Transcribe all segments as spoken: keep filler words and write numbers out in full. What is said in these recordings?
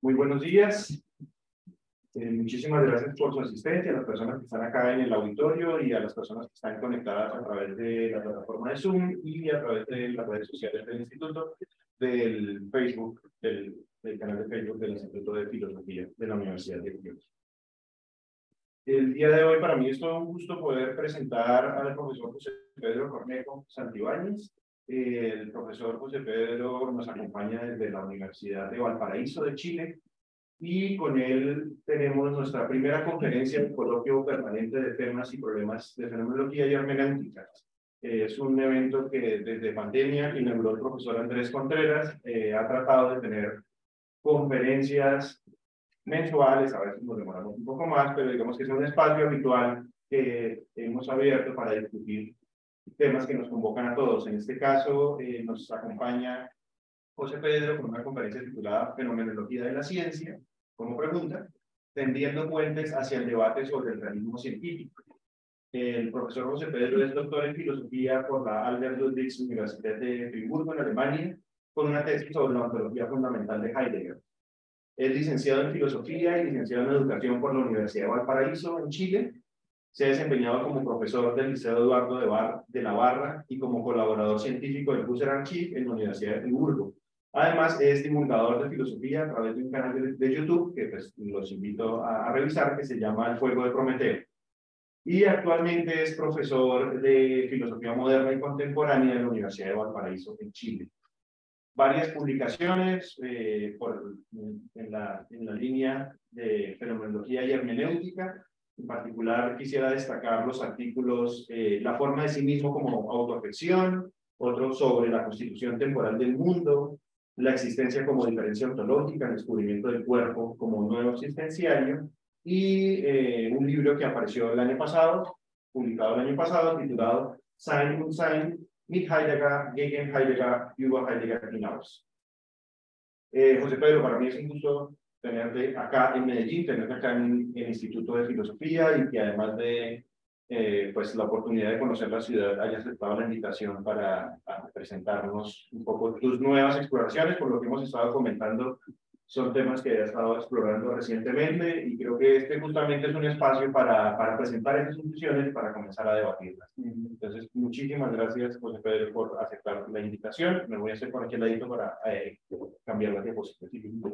Muy buenos días. Eh, muchísimas gracias por su asistencia, a las personas que están acá en el auditorio y a las personas que están conectadas a través de la plataforma de Zoom y a través de las redes sociales del Instituto, del Facebook, del, del canal de Facebook del Instituto de Filosofía de la Universidad de Antioquia. El día de hoy para mí es todo un gusto poder presentar al profesor José Pedro Cornejo Santibáñez. El profesor José Pedro nos acompaña desde la Universidad de Valparaíso de Chile y con él tenemos nuestra primera conferencia de coloquio permanente de temas y problemas de fenomenología y hermenéutica. Es un evento que desde pandemia inauguró el profesor Andrés Contreras. Eh, ha tratado de tener conferencias mensuales, a veces nos demoramos un poco más, pero digamos que es un espacio habitual que hemos abierto para discutir temas que nos convocan a todos. En este caso eh, nos acompaña José Pedro con una conferencia titulada Fenomenología de la Ciencia, como pregunta, tendiendo puentes hacia el debate sobre el realismo científico. El profesor José Pedro es doctor en filosofía por la Albert Ludwigs Universität de Friburgo, en Alemania, con una tesis sobre la ontología fundamental de Heidegger. Es licenciado en filosofía y licenciado en educación por la Universidad de Valparaíso, en Chile. Se ha desempeñado como profesor del Liceo Eduardo de, Bar de la Barra y como colaborador científico del Husserl Archive en la Universidad de Friburgo. Además, es divulgador de filosofía a través de un canal de, de YouTube que pues, los invito a, a revisar, que se llama El Fuego de Prometeo. Y actualmente es profesor de filosofía moderna y contemporánea en la Universidad de Valparaíso, en Chile. Varias publicaciones eh, por, en, la, en la línea de fenomenología y hermenéutica. En particular, quisiera destacar los artículos eh, La forma de sí mismo como autoafección, otro sobre la constitución temporal del mundo, la existencia como diferencia ontológica, el descubrimiento del cuerpo como nuevo existenciario, y eh, un libro que apareció el año pasado, publicado el año pasado, titulado Sein und Sein, mit Heidegger, gegen Heidegger, über Heidegger hinaus. Eh, José Pedro, para mí es un gusto tenerte acá en Medellín, tenerte acá en el Instituto de Filosofía y que además de eh, pues, la oportunidad de conocer la ciudad hayas aceptado la invitación para presentarnos un poco tus nuevas exploraciones. Por lo que hemos estado comentando, son temas que he estado explorando recientemente y creo que este justamente es un espacio para, para presentar esas intuiciones y para comenzar a debatirlas. Entonces, muchísimas gracias, José Pedro, por aceptar la invitación. Me voy a hacer por aquí al ladito para eh, cambiar la diapositiva.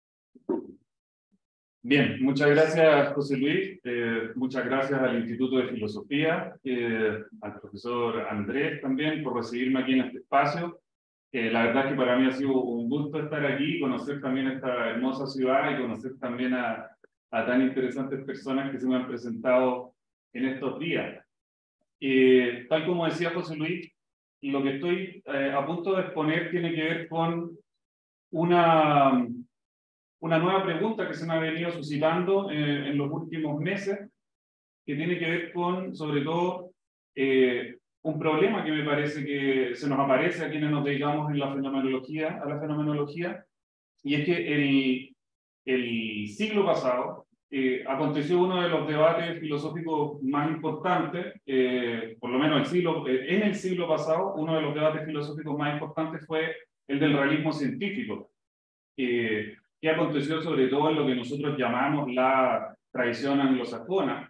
Bien, muchas gracias, José Luis. Eh, muchas gracias al Instituto de Filosofía, eh, al profesor Andrés también por recibirme aquí en este espacio. Eh, la verdad es que para mí ha sido un gusto estar aquí, conocer también esta hermosa ciudad y conocer también a, a tan interesantes personas que se me han presentado en estos días. Eh, tal como decía José Luis, lo que estoy eh, a punto de exponer tiene que ver con una, una nueva pregunta que se me ha venido suscitando eh, en los últimos meses, que tiene que ver con, sobre todo, eh, un problema que me parece que se nos aparece a quienes nos dedicamos en la fenomenología, a la fenomenología, y es que el, el siglo pasado eh, aconteció uno de los debates filosóficos más importantes, eh, por lo menos el siglo, eh, en el siglo pasado, uno de los debates filosóficos más importantes fue el del realismo científico, eh, que aconteció sobre todo en lo que nosotros llamamos la tradición anglosajona.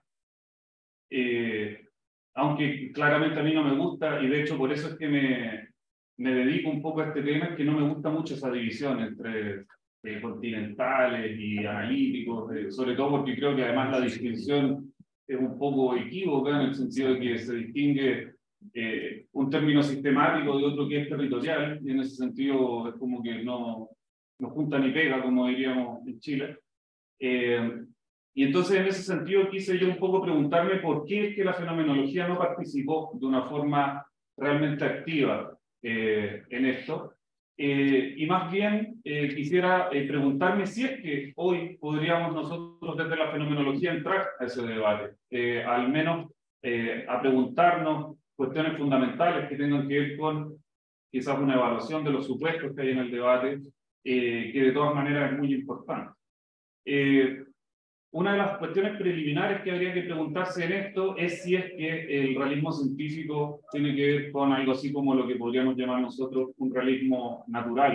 Eh, aunque claramente a mí no me gusta, y de hecho por eso es que me, me dedico un poco a este tema, es que no me gusta mucho esa división entre eh, continentales y analíticos, eh, sobre todo porque creo que además la distinción es un poco equívoca en el sentido de que se distingue eh, un término sistemático de otro que es territorial, y en ese sentido es como que no, no junta ni pega, como diríamos en Chile. Eh, Y entonces, en ese sentido, quise yo un poco preguntarme por qué es que la fenomenología no participó de una forma realmente activa eh, en esto. Eh, y más bien, eh, quisiera eh, preguntarme si es que hoy podríamos nosotros desde la fenomenología entrar a ese debate, eh, al menos eh, a preguntarnos cuestiones fundamentales que tengan que ver con quizás una evaluación de los supuestos que hay en el debate, eh, que de todas maneras es muy importante. Eh, Una de las cuestiones preliminares que habría que preguntarse en esto es si es que el realismo científico tiene que ver con algo así como lo que podríamos llamar nosotros un realismo natural,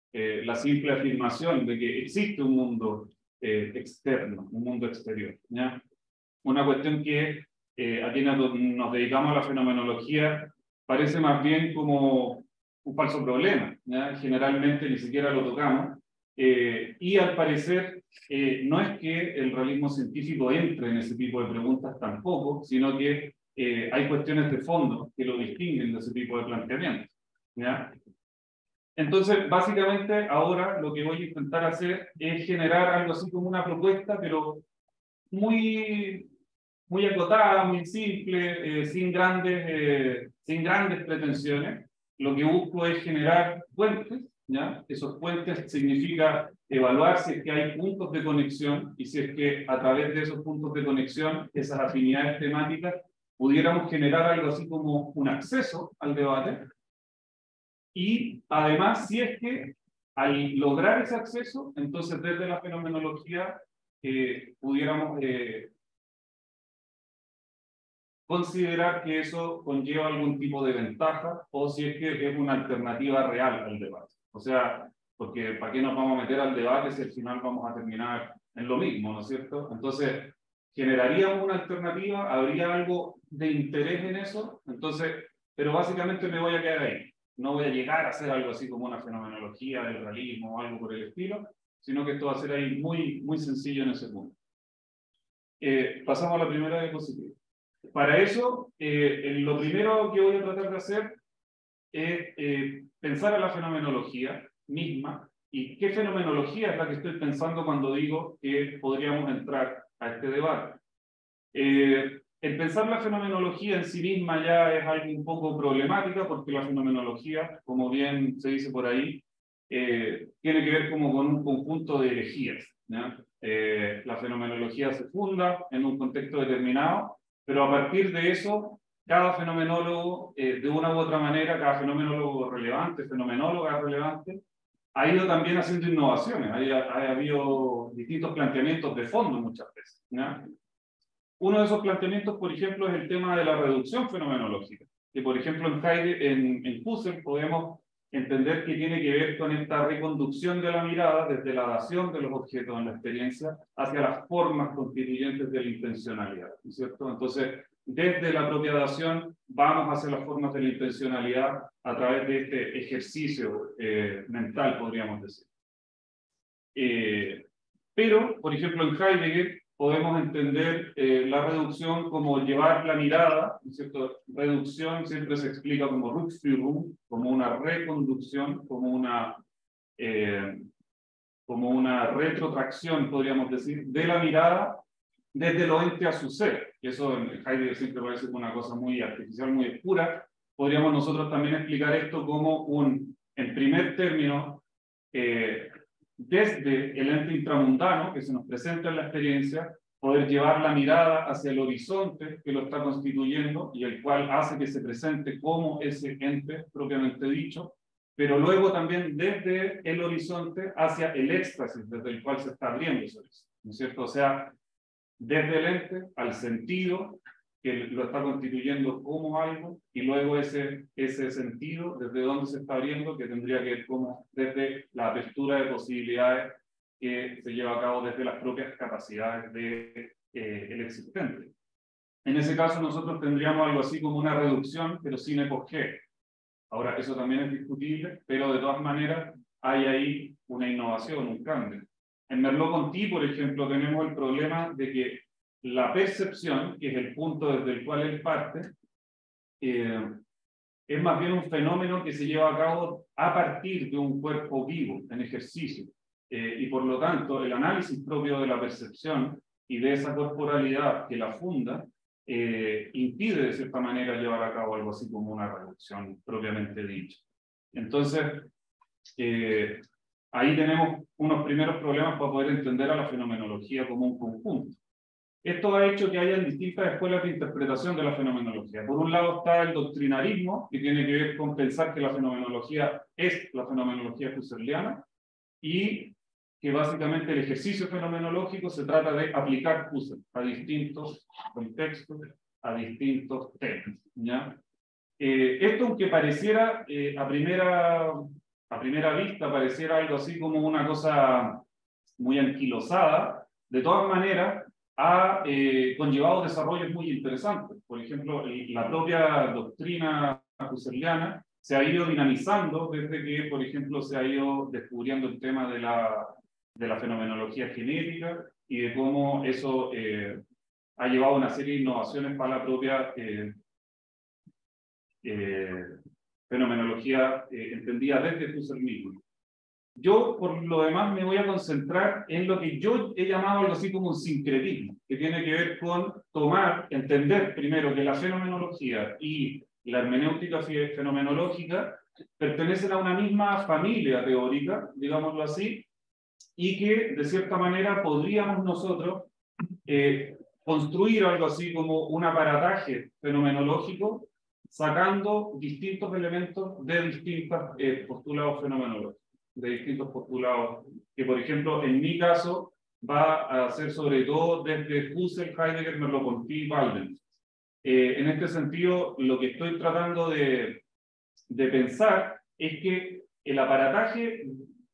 eh, la simple afirmación de que existe un mundo eh, externo, un mundo exterior, ¿ya? Una cuestión que eh, a quienes nos dedicamos a la fenomenología parece más bien como un falso problema, ¿ya? Generalmente ni siquiera lo tocamos, eh, y al parecer eh, no es que el realismo científico entre en ese tipo de preguntas tampoco, sino que eh, hay cuestiones de fondo que lo distinguen de ese tipo de planteamientos, ¿ya? Entonces, básicamente, ahora lo que voy a intentar hacer es generar algo así como una propuesta, pero muy, muy acotada, muy simple, eh, sin, grandes, eh, sin grandes pretensiones. Lo que busco es generar puentes, ¿ya? Esos puentes significa evaluar si es que hay puntos de conexión y si es que a través de esos puntos de conexión, esas afinidades temáticas, pudiéramos generar algo así como un acceso al debate. Y además, si es que al lograr ese acceso, entonces desde la fenomenología eh, pudiéramos eh, considerar que eso conlleva algún tipo de ventaja o si es que es una alternativa real al debate. O sea, porque ¿para qué nos vamos a meter al debate si al final vamos a terminar en lo mismo, ¿no es cierto? Entonces, generaríamos una alternativa, habría algo de interés en eso, entonces, pero básicamente me voy a quedar ahí. No voy a llegar a hacer algo así como una fenomenología del realismo o algo por el estilo, sino que esto va a ser ahí muy, muy sencillo en ese punto. Eh, pasamos a la primera diapositiva. Para eso, eh, lo primero que voy a tratar de hacer es eh, pensar en la fenomenología misma y qué fenomenología es la que estoy pensando cuando digo que podríamos entrar a este debate. Eh, el pensar la fenomenología en sí misma ya es algo un poco problemática porque la fenomenología, como bien se dice por ahí, eh, tiene que ver como con un conjunto de herejías, ¿ya? Eh, la fenomenología se funda en un contexto determinado, pero a partir de eso, cada fenomenólogo, eh, de una u otra manera, cada fenomenólogo relevante, fenomenóloga relevante, ha ido también haciendo innovaciones, ha, ha habido distintos planteamientos de fondo muchas veces, ¿ya? Uno de esos planteamientos, por ejemplo, es el tema de la reducción fenomenológica, que por ejemplo en Heidegger, en, en Husserl podemos entender que tiene que ver con esta reconducción de la mirada desde la dación de los objetos en la experiencia hacia las formas constituyentes de la intencionalidad, ¿no es cierto? Entonces, desde la propia dación vamos hacia las formas de la intencionalidad a través de este ejercicio eh, mental, podríamos decir. Eh, pero, por ejemplo, en Heidegger podemos entender eh, la reducción como llevar la mirada, ¿no es cierto? Reducción siempre se explica como Rückführung, como una reconducción, como una, eh, como una retrotracción, podríamos decir, de la mirada desde lo ente a su ser. Y eso en Heidegger siempre parece una cosa muy artificial, muy oscura. Podríamos nosotros también explicar esto como un, en primer término, eh, desde el ente intramundano que se nos presenta en la experiencia, poder llevar la mirada hacia el horizonte que lo está constituyendo y el cual hace que se presente como ese ente propiamente dicho, pero luego también desde el horizonte hacia el éxtasis desde el cual se está abriendo ese horizonte, ¿no es cierto? O sea, desde el ente al sentido que lo está constituyendo como algo, y luego ese, ese sentido, desde dónde se está abriendo, que tendría que ver como desde la apertura de posibilidades que se lleva a cabo desde las propias capacidades del de, eh, existente. En ese caso nosotros tendríamos algo así como una reducción, pero sin epogeo. Ahora, eso también es discutible, pero de todas maneras hay ahí una innovación, un cambio. En Merleau-Ponty, por ejemplo, tenemos el problema de que la percepción, que es el punto desde el cual él parte, eh, es más bien un fenómeno que se lleva a cabo a partir de un cuerpo vivo, en ejercicio. Eh, y por lo tanto, el análisis propio de la percepción y de esa corporalidad que la funda, eh, impide de cierta manera llevar a cabo algo así como una reducción propiamente dicha. Entonces, eh, ahí tenemos unos primeros problemas para poder entender a la fenomenología como un conjunto. Esto ha hecho que haya distintas escuelas de interpretación de la fenomenología. Por un lado está el doctrinarismo, que tiene que ver con pensar que la fenomenología es la fenomenología husserliana, y que básicamente el ejercicio fenomenológico se trata de aplicar Husserl a distintos contextos, a distintos temas, ¿ya? Eh, esto, aunque pareciera eh, a primera a primera vista pareciera algo así como una cosa muy anquilosada, de todas maneras ha eh, conllevado desarrollos muy interesantes. Por ejemplo, el, la propia doctrina husserliana se ha ido dinamizando desde que, por ejemplo, se ha ido descubriendo el tema de la, de la fenomenología genética y de cómo eso eh, ha llevado una serie de innovaciones para la propia eh, eh, fenomenología eh, entendida desde Husserl mismo. Yo, por lo demás, me voy a concentrar en lo que yo he llamado algo así como un sincretismo, que tiene que ver con tomar, entender primero que la fenomenología y la hermenéutica fenomenológica pertenecen a una misma familia teórica, digámoslo así, y que de cierta manera podríamos nosotros eh, construir algo así como un aparataje fenomenológico sacando distintos elementos de distintos eh, postulados fenomenológicos, de distintos postulados, que por ejemplo en mi caso va a ser sobre todo desde Husserl, Heidegger, Merleau-Ponty y Walden. Eh, en este sentido, lo que estoy tratando de, de pensar es que el aparataje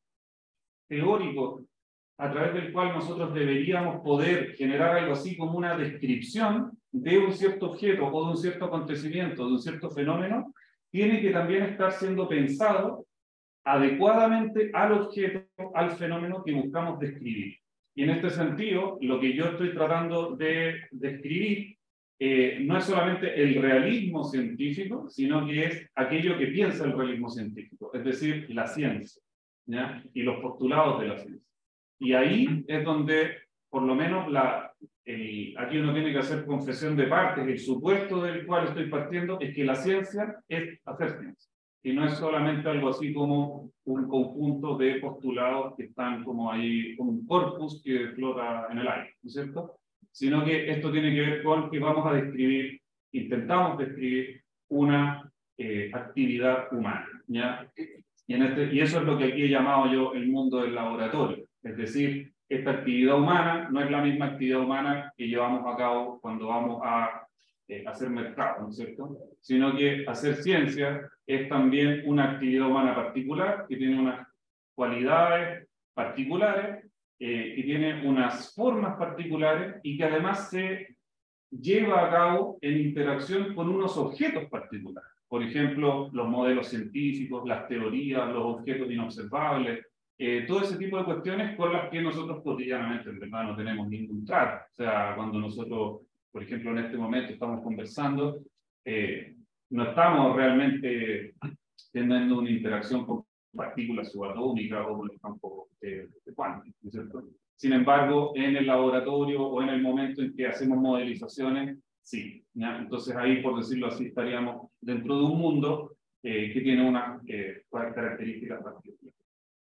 teórico a través del cual nosotros deberíamos poder generar algo así como una descripción de un cierto objeto o de un cierto acontecimiento, de un cierto fenómeno, tiene que también estar siendo pensado adecuadamente al objeto, al fenómeno que buscamos describir. Y en este sentido, lo que yo estoy tratando de describir eh, no es solamente el realismo científico, sino que es aquello que piensa el realismo científico, es decir, la ciencia, ¿ya? Y los postulados de la ciencia. Y ahí es donde, por lo menos, la, el, aquí uno tiene que hacer confesión de partes. El supuesto del cual estoy partiendo es que la ciencia es hacer ciencia. Y no es solamente algo así como un conjunto de postulados que están como ahí, como un corpus que flota en el aire, ¿no es cierto? Sino que esto tiene que ver con que vamos a describir, intentamos describir una eh, actividad humana, ¿ya? Y, en este, y eso es lo que aquí he llamado yo el mundo del laboratorio. Es decir, esta actividad humana no es la misma actividad humana que llevamos a cabo cuando vamos a eh, hacer mercado, ¿no es cierto? Sino que hacer ciencia es también una actividad humana particular que tiene unas cualidades particulares, eh, que tiene unas formas particulares y que además se lleva a cabo en interacción con unos objetos particulares. Por ejemplo, los modelos científicos, las teorías, los objetos inobservables, eh, todo ese tipo de cuestiones con las que nosotros cotidianamente en verdad no tenemos ningún trato. O sea, cuando nosotros, por ejemplo, en este momento estamos conversando, eh, no estamos realmente teniendo una interacción con partículas subatómicas o con el campo eh, cuántico, ¿no es cierto? Sin embargo, en el laboratorio o en el momento en que hacemos modelizaciones, sí, ¿ya? Entonces ahí, por decirlo así, estaríamos dentro de un mundo eh, que tiene unas eh, características particulares.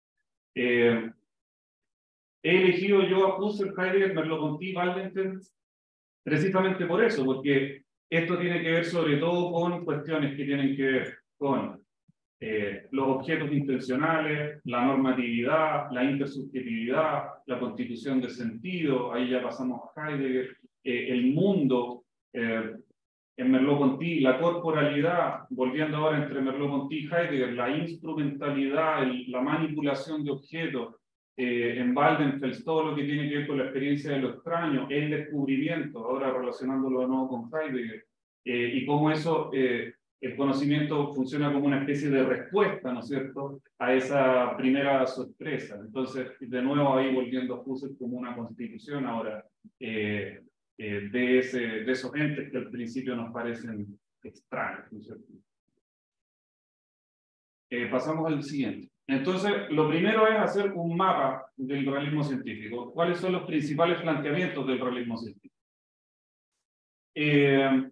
Eh, he elegido yo a Husserl, Heidegger, Merleau-Ponty, Waldenfeld precisamente por eso, porque esto tiene que ver sobre todo con cuestiones que tienen que ver con eh, los objetos intencionales, la normatividad, la intersubjetividad, la constitución de sentido, ahí ya pasamos a Heidegger, eh, el mundo, eh, en Merleau-Ponty, la corporalidad, volviendo ahora entre Merleau-Ponty y Heidegger, la instrumentalidad, el, la manipulación de objetos, eh, en Waldenfeld, todo lo que tiene que ver con la experiencia de lo extraño, el descubrimiento, ahora relacionándolo de nuevo con Heidegger, eh, y cómo eso, eh, el conocimiento funciona como una especie de respuesta, ¿no es cierto?, a esa primera sorpresa. Entonces, de nuevo ahí volviendo a Husserl como una constitución ahora, eh, Eh, de, ese, de esos entes que al principio nos parecen extraños, ¿no es cierto? Eh, pasamos al siguiente. Entonces, lo primero es hacer un mapa del realismo científico. ¿Cuáles son los principales planteamientos del realismo científico? Eh,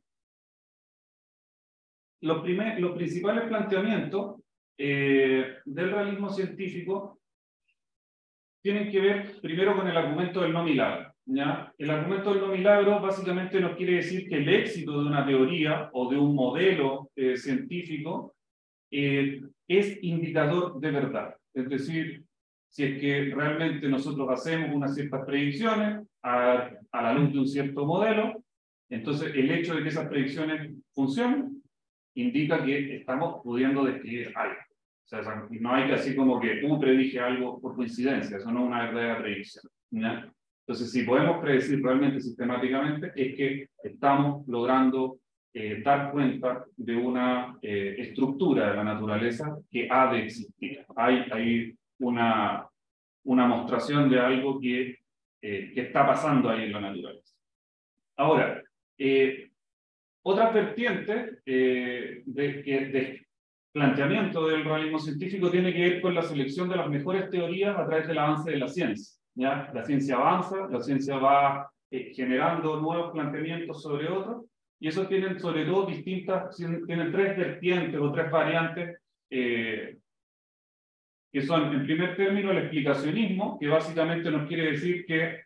los, primer, los principales planteamientos eh, del realismo científico tienen que ver primero con el argumento del no milagro. ¿Ya? El argumento del no milagro básicamente nos quiere decir que el éxito de una teoría o de un modelo eh, científico eh, es indicador de verdad. Es decir, si es que realmente nosotros hacemos unas ciertas predicciones a, a la luz de un cierto modelo, entonces el hecho de que esas predicciones funcionen indica que estamos pudiendo describir algo. sea, no hay que así como que tú predije algo por coincidencia, eso no es una verdadera predicción, ¿ya? Entonces, si podemos predecir realmente sistemáticamente, es que estamos logrando eh, dar cuenta de una eh, estructura de la naturaleza que ha de existir. Hay, hay una, una mostración de algo que, eh, que está pasando ahí en la naturaleza. Ahora, eh, otra vertiente eh, de, de, de planteamiento del realismo científico tiene que ver con la selección de las mejores teorías a través del avance de la ciencia. ¿Ya? La ciencia avanza, la ciencia va eh, generando nuevos planteamientos sobre otros, y esos tienen sobre todo distintas, tienen tres vertientes o tres variantes, eh, que son, en primer término, el explicacionismo, que básicamente nos quiere decir que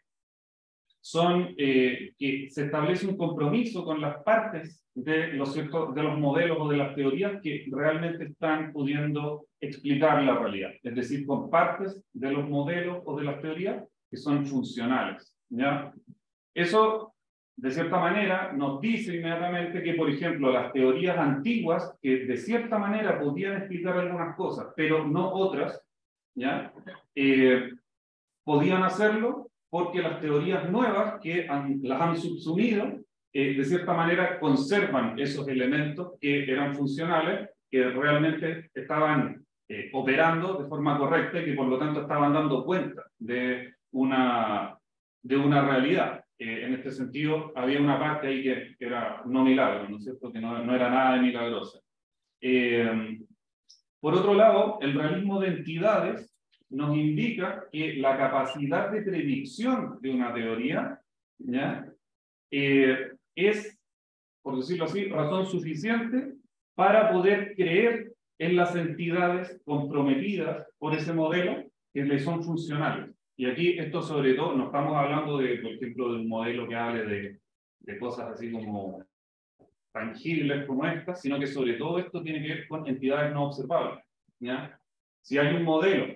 son eh, que se establece un compromiso con las partes de los, de los modelos o de las teorías que realmente están pudiendo explicar la realidad, es decir, con partes de los modelos o de las teorías que son funcionales, ¿ya? Eso, de cierta manera, nos dice inmediatamente que, por ejemplo, las teorías antiguas, que de cierta manera podían explicar algunas cosas, pero no otras, ¿ya? Eh, podían hacerlo porque las teorías nuevas que han, las han subsumido, eh, de cierta manera conservan esos elementos que eran funcionales, que realmente estaban eh, operando de forma correcta y que por lo tanto estaban dando cuenta de una, de una realidad. Eh, en este sentido, había una parte ahí que, que era no milagro, ¿no es cierto? Que no, no era nada de milagrosa. Eh, por otro lado, el realismo de entidades nos indica que la capacidad de predicción de una teoría, ¿ya? Eh, es, por decirlo así, razón suficiente para poder creer en las entidades comprometidas por ese modelo que le son funcionales. Y aquí esto sobre todo, no estamos hablando de, por ejemplo, de un modelo que hable de, de cosas así como tangibles como estas, sino que sobre todo esto tiene que ver con entidades no observables, ¿ya? Si hay un modelo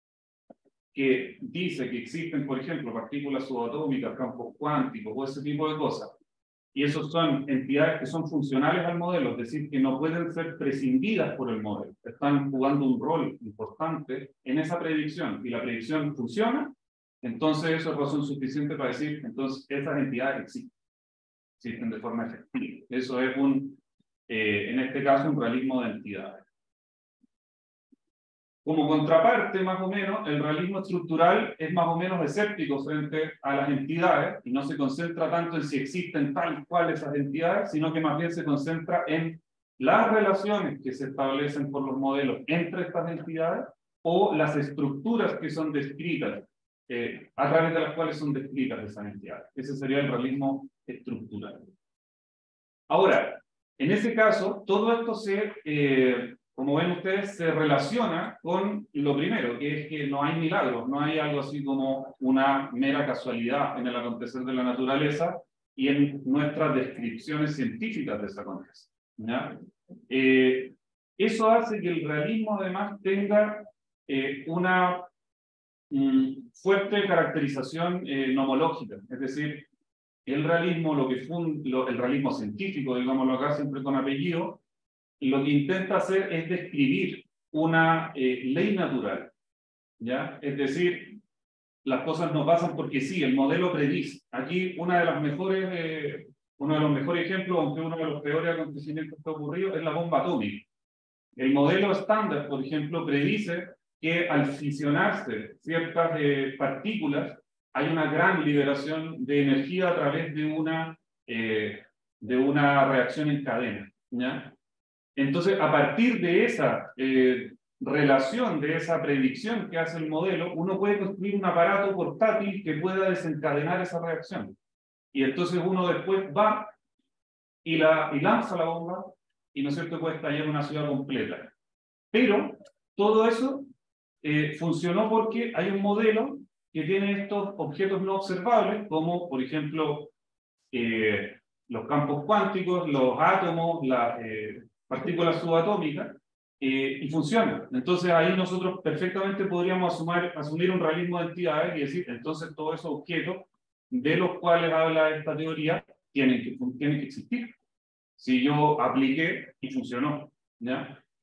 que dice que existen, por ejemplo, partículas subatómicas, campos cuánticos o ese tipo de cosas, y esos son entidades que son funcionales al modelo, es decir, que no pueden ser prescindidas por el modelo, están jugando un rol importante en esa predicción, y la predicción funciona, entonces eso es razón suficiente para decir, entonces esas entidades existen, existen de forma efectiva. Eso es un, eh, en este caso, un realismo de entidades. Como contraparte, más o menos, el realismo estructural es más o menos escéptico frente a las entidades y no se concentra tanto en si existen tal cual esas entidades, sino que más bien se concentra en las relaciones que se establecen por los modelos entre estas entidades o las estructuras que son descritas, eh, a través de las cuales son descritas esas entidades. Ese sería el realismo estructural. Ahora, en ese caso, todo esto se... Eh, como ven ustedes, se relaciona con lo primero, que es que no hay milagros, no hay algo así como una mera casualidad en el acontecer de la naturaleza y en nuestras descripciones científicas de ese acontecer, ¿ya? Eh, eso hace que el realismo además tenga eh, una mm, fuerte caracterización eh, nomológica, es decir, el realismo, lo que fund, lo, el realismo científico, digámoslo acá siempre con apellido, lo que intenta hacer es describir una eh, ley natural, ¿ya? Es decir, las cosas no pasan porque sí, el modelo predice. Aquí una de las mejores, eh, uno de los mejores ejemplos, aunque uno de los peores acontecimientos que ha ocurrido, es la bomba atómica. El modelo estándar, por ejemplo, predice que al fisionarse ciertas eh, partículas, hay una gran liberación de energía a través de una, eh, de una reacción en cadena, ¿ya? Entonces, a partir de esa eh, relación, de esa predicción que hace el modelo, uno puede construir un aparato portátil que pueda desencadenar esa reacción. Y entonces uno después va y, la, y lanza la bomba y, ¿no es cierto?, puede estallar una ciudad completa. Pero todo eso eh, funcionó porque hay un modelo que tiene estos objetos no observables, como, por ejemplo, eh, los campos cuánticos, los átomos, las... Eh, partículas subatómicas, eh, y funciona. Entonces ahí nosotros perfectamente podríamos asumir, asumir un realismo de entidades y decir, entonces todos esos objetos de los cuales habla esta teoría tienen que, tienen que existir. Si yo apliqué y funcionó, ¿ya?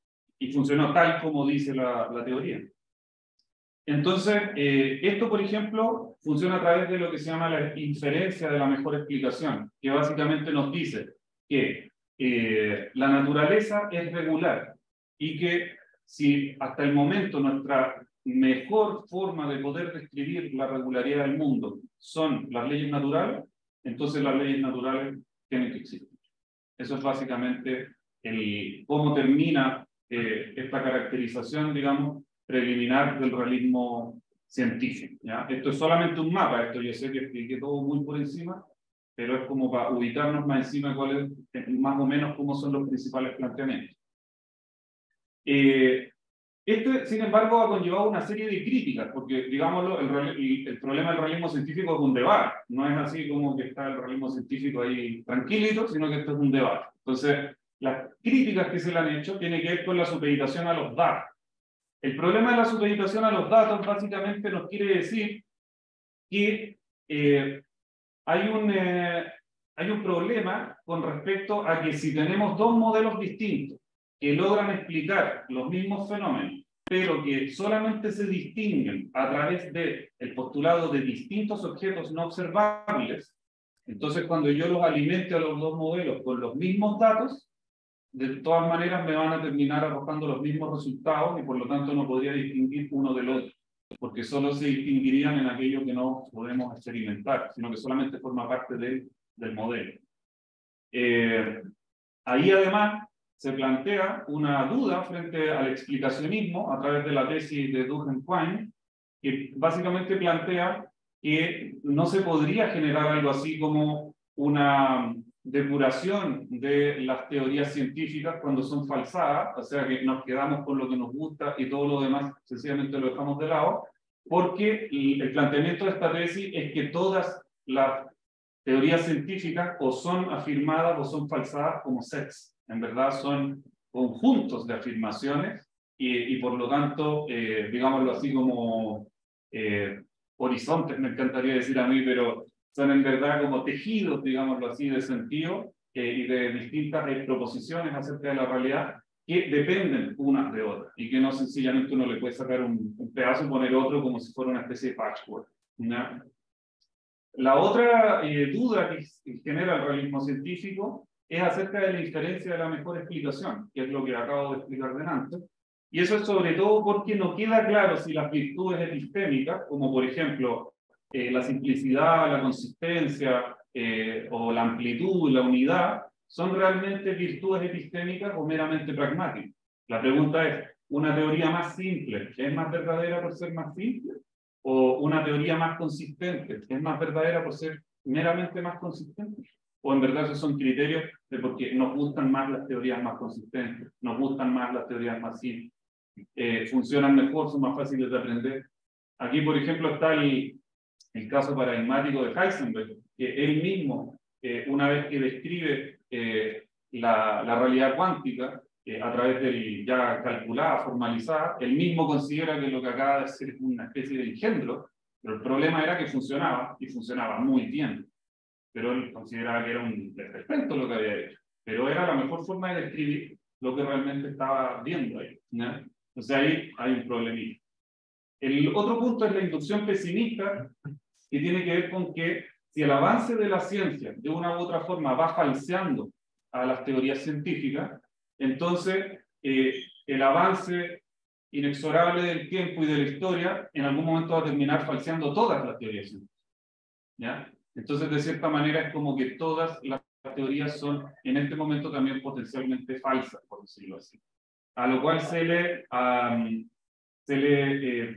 y funcionó tal como dice la, la teoría. Entonces, eh, esto, por ejemplo, funciona a través de lo que se llama la inferencia de la mejor explicación, que básicamente nos dice que eh, la naturaleza es regular y que si hasta el momento nuestra mejor forma de poder describir la regularidad del mundo son las leyes naturales, entonces las leyes naturales tienen que existir. Eso es básicamente el, cómo termina eh, esta caracterización, digamos, preliminar del realismo científico, ¿ya? Esto es solamente un mapa, esto yo sé que expliqué todo muy por encima, pero es como para ubicarnos más encima cuál es, más o menos cómo son los principales planteamientos. Eh, Esto, sin embargo, ha conllevado una serie de críticas, porque, digámoslo, el, el, el problema del realismo científico es un debate. No es así como que está el realismo científico ahí tranquilito, sino que esto es un debate. Entonces, las críticas que se le han hecho tienen que ver con la supeditación a los datos. El problema de la supeditación a los datos básicamente nos quiere decir que eh, hay, un, eh, hay un problema con respecto a que si tenemos dos modelos distintos que logran explicar los mismos fenómenos, pero que solamente se distinguen a través del postulado de distintos objetos no observables, entonces cuando yo los alimente a los dos modelos con los mismos datos, de todas maneras me van a terminar arrojando los mismos resultados y por lo tanto no podría distinguir uno del otro, porque solo se distinguirían en aquello que no podemos experimentar, sino que solamente forma parte de, del modelo. Eh, ahí además se plantea una duda frente al explicacionismo a través de la tesis de Duhem-Quine, que básicamente plantea que no se podría generar algo así como una depuración de las teorías científicas cuando son falsadas, o sea que nos quedamos con lo que nos gusta y todo lo demás sencillamente lo dejamos de lado, porque el planteamiento de esta tesis es que todas las teorías científicas o son afirmadas o son falsadas como sets. En verdad son conjuntos de afirmaciones y, y por lo tanto, eh, digámoslo así como eh, horizontes, me encantaría decir a mí, pero son en verdad como tejidos, digámoslo así, de sentido eh, y de distintas eh, proposiciones acerca de la realidad que dependen unas de otras y que no sencillamente uno le puede sacar un, un pedazo y poner otro como si fuera una especie de patchwork, ¿no? La otra eh, duda que genera el realismo científico es acerca de la inferencia de la mejor explicación, que es lo que acabo de explicar delante. Y eso es sobre todo porque no queda claro si las virtudes epistémicas, como por ejemplo eh, la simplicidad, la consistencia eh, o la amplitud, la unidad, son realmente virtudes epistémicas o meramente pragmáticas. La pregunta es, ¿una teoría más simple es más verdadera por ser más simple? ¿O una teoría más consistente es más verdadera por ser meramente más consistente? ¿O en verdad esos son criterios de porque nos gustan más las teorías más consistentes, nos gustan más las teorías más simples, eh, funcionan mejor, son más fáciles de aprender? Aquí, por ejemplo, está el, el caso paradigmático de Heisenberg, que él mismo, eh, una vez que describe eh, la, la realidad cuántica, Eh, a través del ya calculada, formalizada, él mismo considera que lo que acaba de hacer es una especie de engendro, pero el problema era que funcionaba, y funcionaba muy bien, pero él consideraba que era un desperfecto lo que había hecho, pero era la mejor forma de describir lo que realmente estaba viendo ahí, ¿no? Entonces ahí hay un problemita. El otro punto es la inducción pesimista, que tiene que ver con que si el avance de la ciencia de una u otra forma va falseando a las teorías científicas, entonces eh, el avance inexorable del tiempo y de la historia en algún momento va a terminar falseando todas las teorías científicas, ¿ya? Entonces, de cierta manera, es como que todas las teorías son en este momento también potencialmente falsas, por decirlo así. A lo cual se le, um, se le, eh,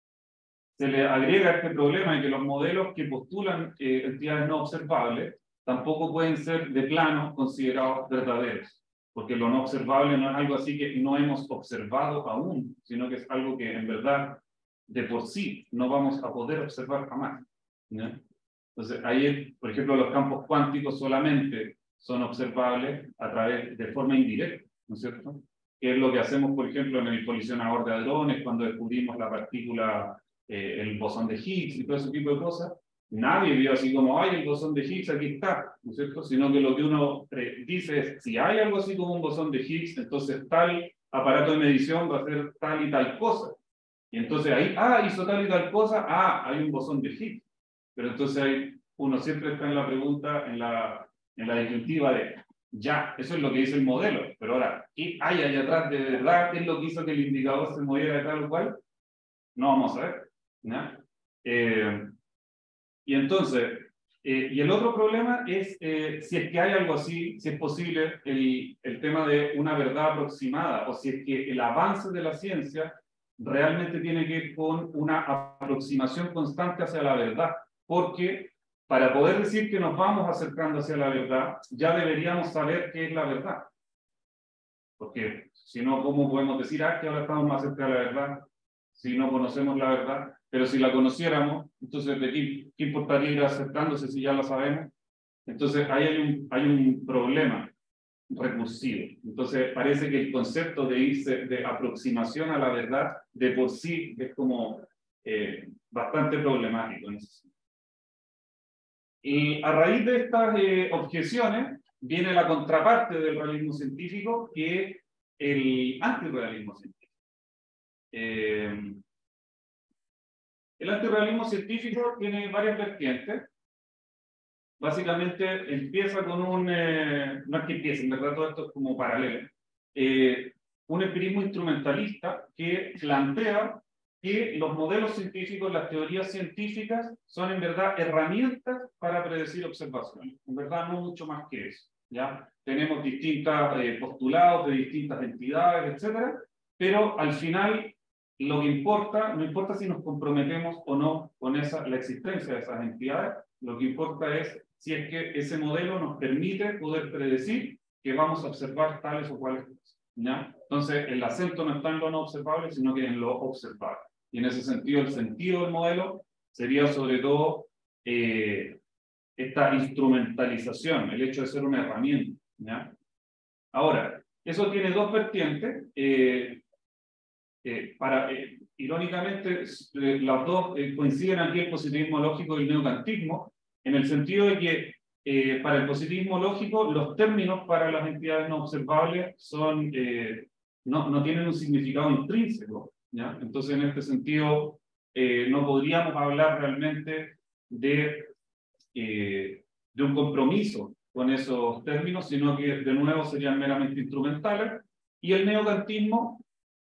se le agrega este problema de que los modelos que postulan eh, entidades no observables tampoco pueden ser de plano considerados verdaderos, porque lo no observable no es algo así que no hemos observado aún, sino que es algo que en verdad de por sí no vamos a poder observar jamás, ¿no? Entonces ahí, por ejemplo, los campos cuánticos solamente son observables a través de forma indirecta, ¿no es cierto? Que es lo que hacemos, por ejemplo, en el colisionador de hadrones, cuando descubrimos la partícula, eh, el bosón de Higgs y todo ese tipo de cosas. Nadie vio así como, ay, el bosón de Higgs aquí está, ¿no es cierto? Sino que lo que uno dice es, si hay algo así como un bosón de Higgs, entonces tal aparato de medición va a hacer tal y tal cosa. Y entonces ahí, ah, hizo tal y tal cosa, ah, hay un bosón de Higgs. Pero entonces hay, uno siempre está en la pregunta, en la, en la disyuntiva de, ya, eso es lo que dice el modelo, pero ahora, ¿qué hay allá atrás de verdad? ¿Qué es lo que hizo que el indicador se moviera de tal o cual? No vamos a ver. ¿No? Eh, y entonces, eh, y el otro problema es eh, si es que hay algo así, si es posible el, el tema de una verdad aproximada, o si es que el avance de la ciencia realmente tiene que ver con una aproximación constante hacia la verdad, porque para poder decir que nos vamos acercando hacia la verdad, ya deberíamos saber qué es la verdad. Porque si no, ¿cómo podemos decir, ah, que ahora estamos más cerca de la verdad? Si no conocemos la verdad, pero si la conociéramos, entonces ¿de qué, qué importaría ir acercándose si ya la sabemos? Entonces ahí hay un, hay un problema recursivo. Entonces parece que el concepto de irse de aproximación a la verdad de por sí es como eh, bastante problemático en ese sentido. Y a raíz de estas eh, objeciones viene la contraparte del realismo científico, que es el antirrealismo científico. Eh, el antirrealismo científico tiene varias vertientes. Básicamente empieza con un, eh, no es que empiece, en verdad todo esto es como paralelo, eh, un empirismo instrumentalista que plantea que los modelos científicos, las teorías científicas, son en verdad herramientas para predecir observaciones. En verdad no mucho más que eso. ¿Ya? Tenemos distintos eh, postulados de distintas entidades, etcétera, pero al final lo que importa, no importa si nos comprometemos o no con esa, la existencia de esas entidades, lo que importa es si es que ese modelo nos permite poder predecir que vamos a observar tales o cuales cosas. ¿Ya? Entonces, el acento no está en lo no observable, sino que en lo observable. Y en ese sentido, el sentido del modelo sería sobre todo eh, esta instrumentalización, el hecho de ser una herramienta. ¿Ya? Ahora, eso tiene dos vertientes. Eh, eh, para, eh, irónicamente, eh, las dos eh, coinciden aquí, el positivismo lógico y el neocantismo, en el sentido de que eh, para el positivismo lógico los términos para las entidades no observables son, eh, no, no tienen un significado intrínseco. ¿Ya? Entonces, en este sentido, eh, no podríamos hablar realmente de, eh, de un compromiso con esos términos, sino que de nuevo serían meramente instrumentales. Y el neocantismo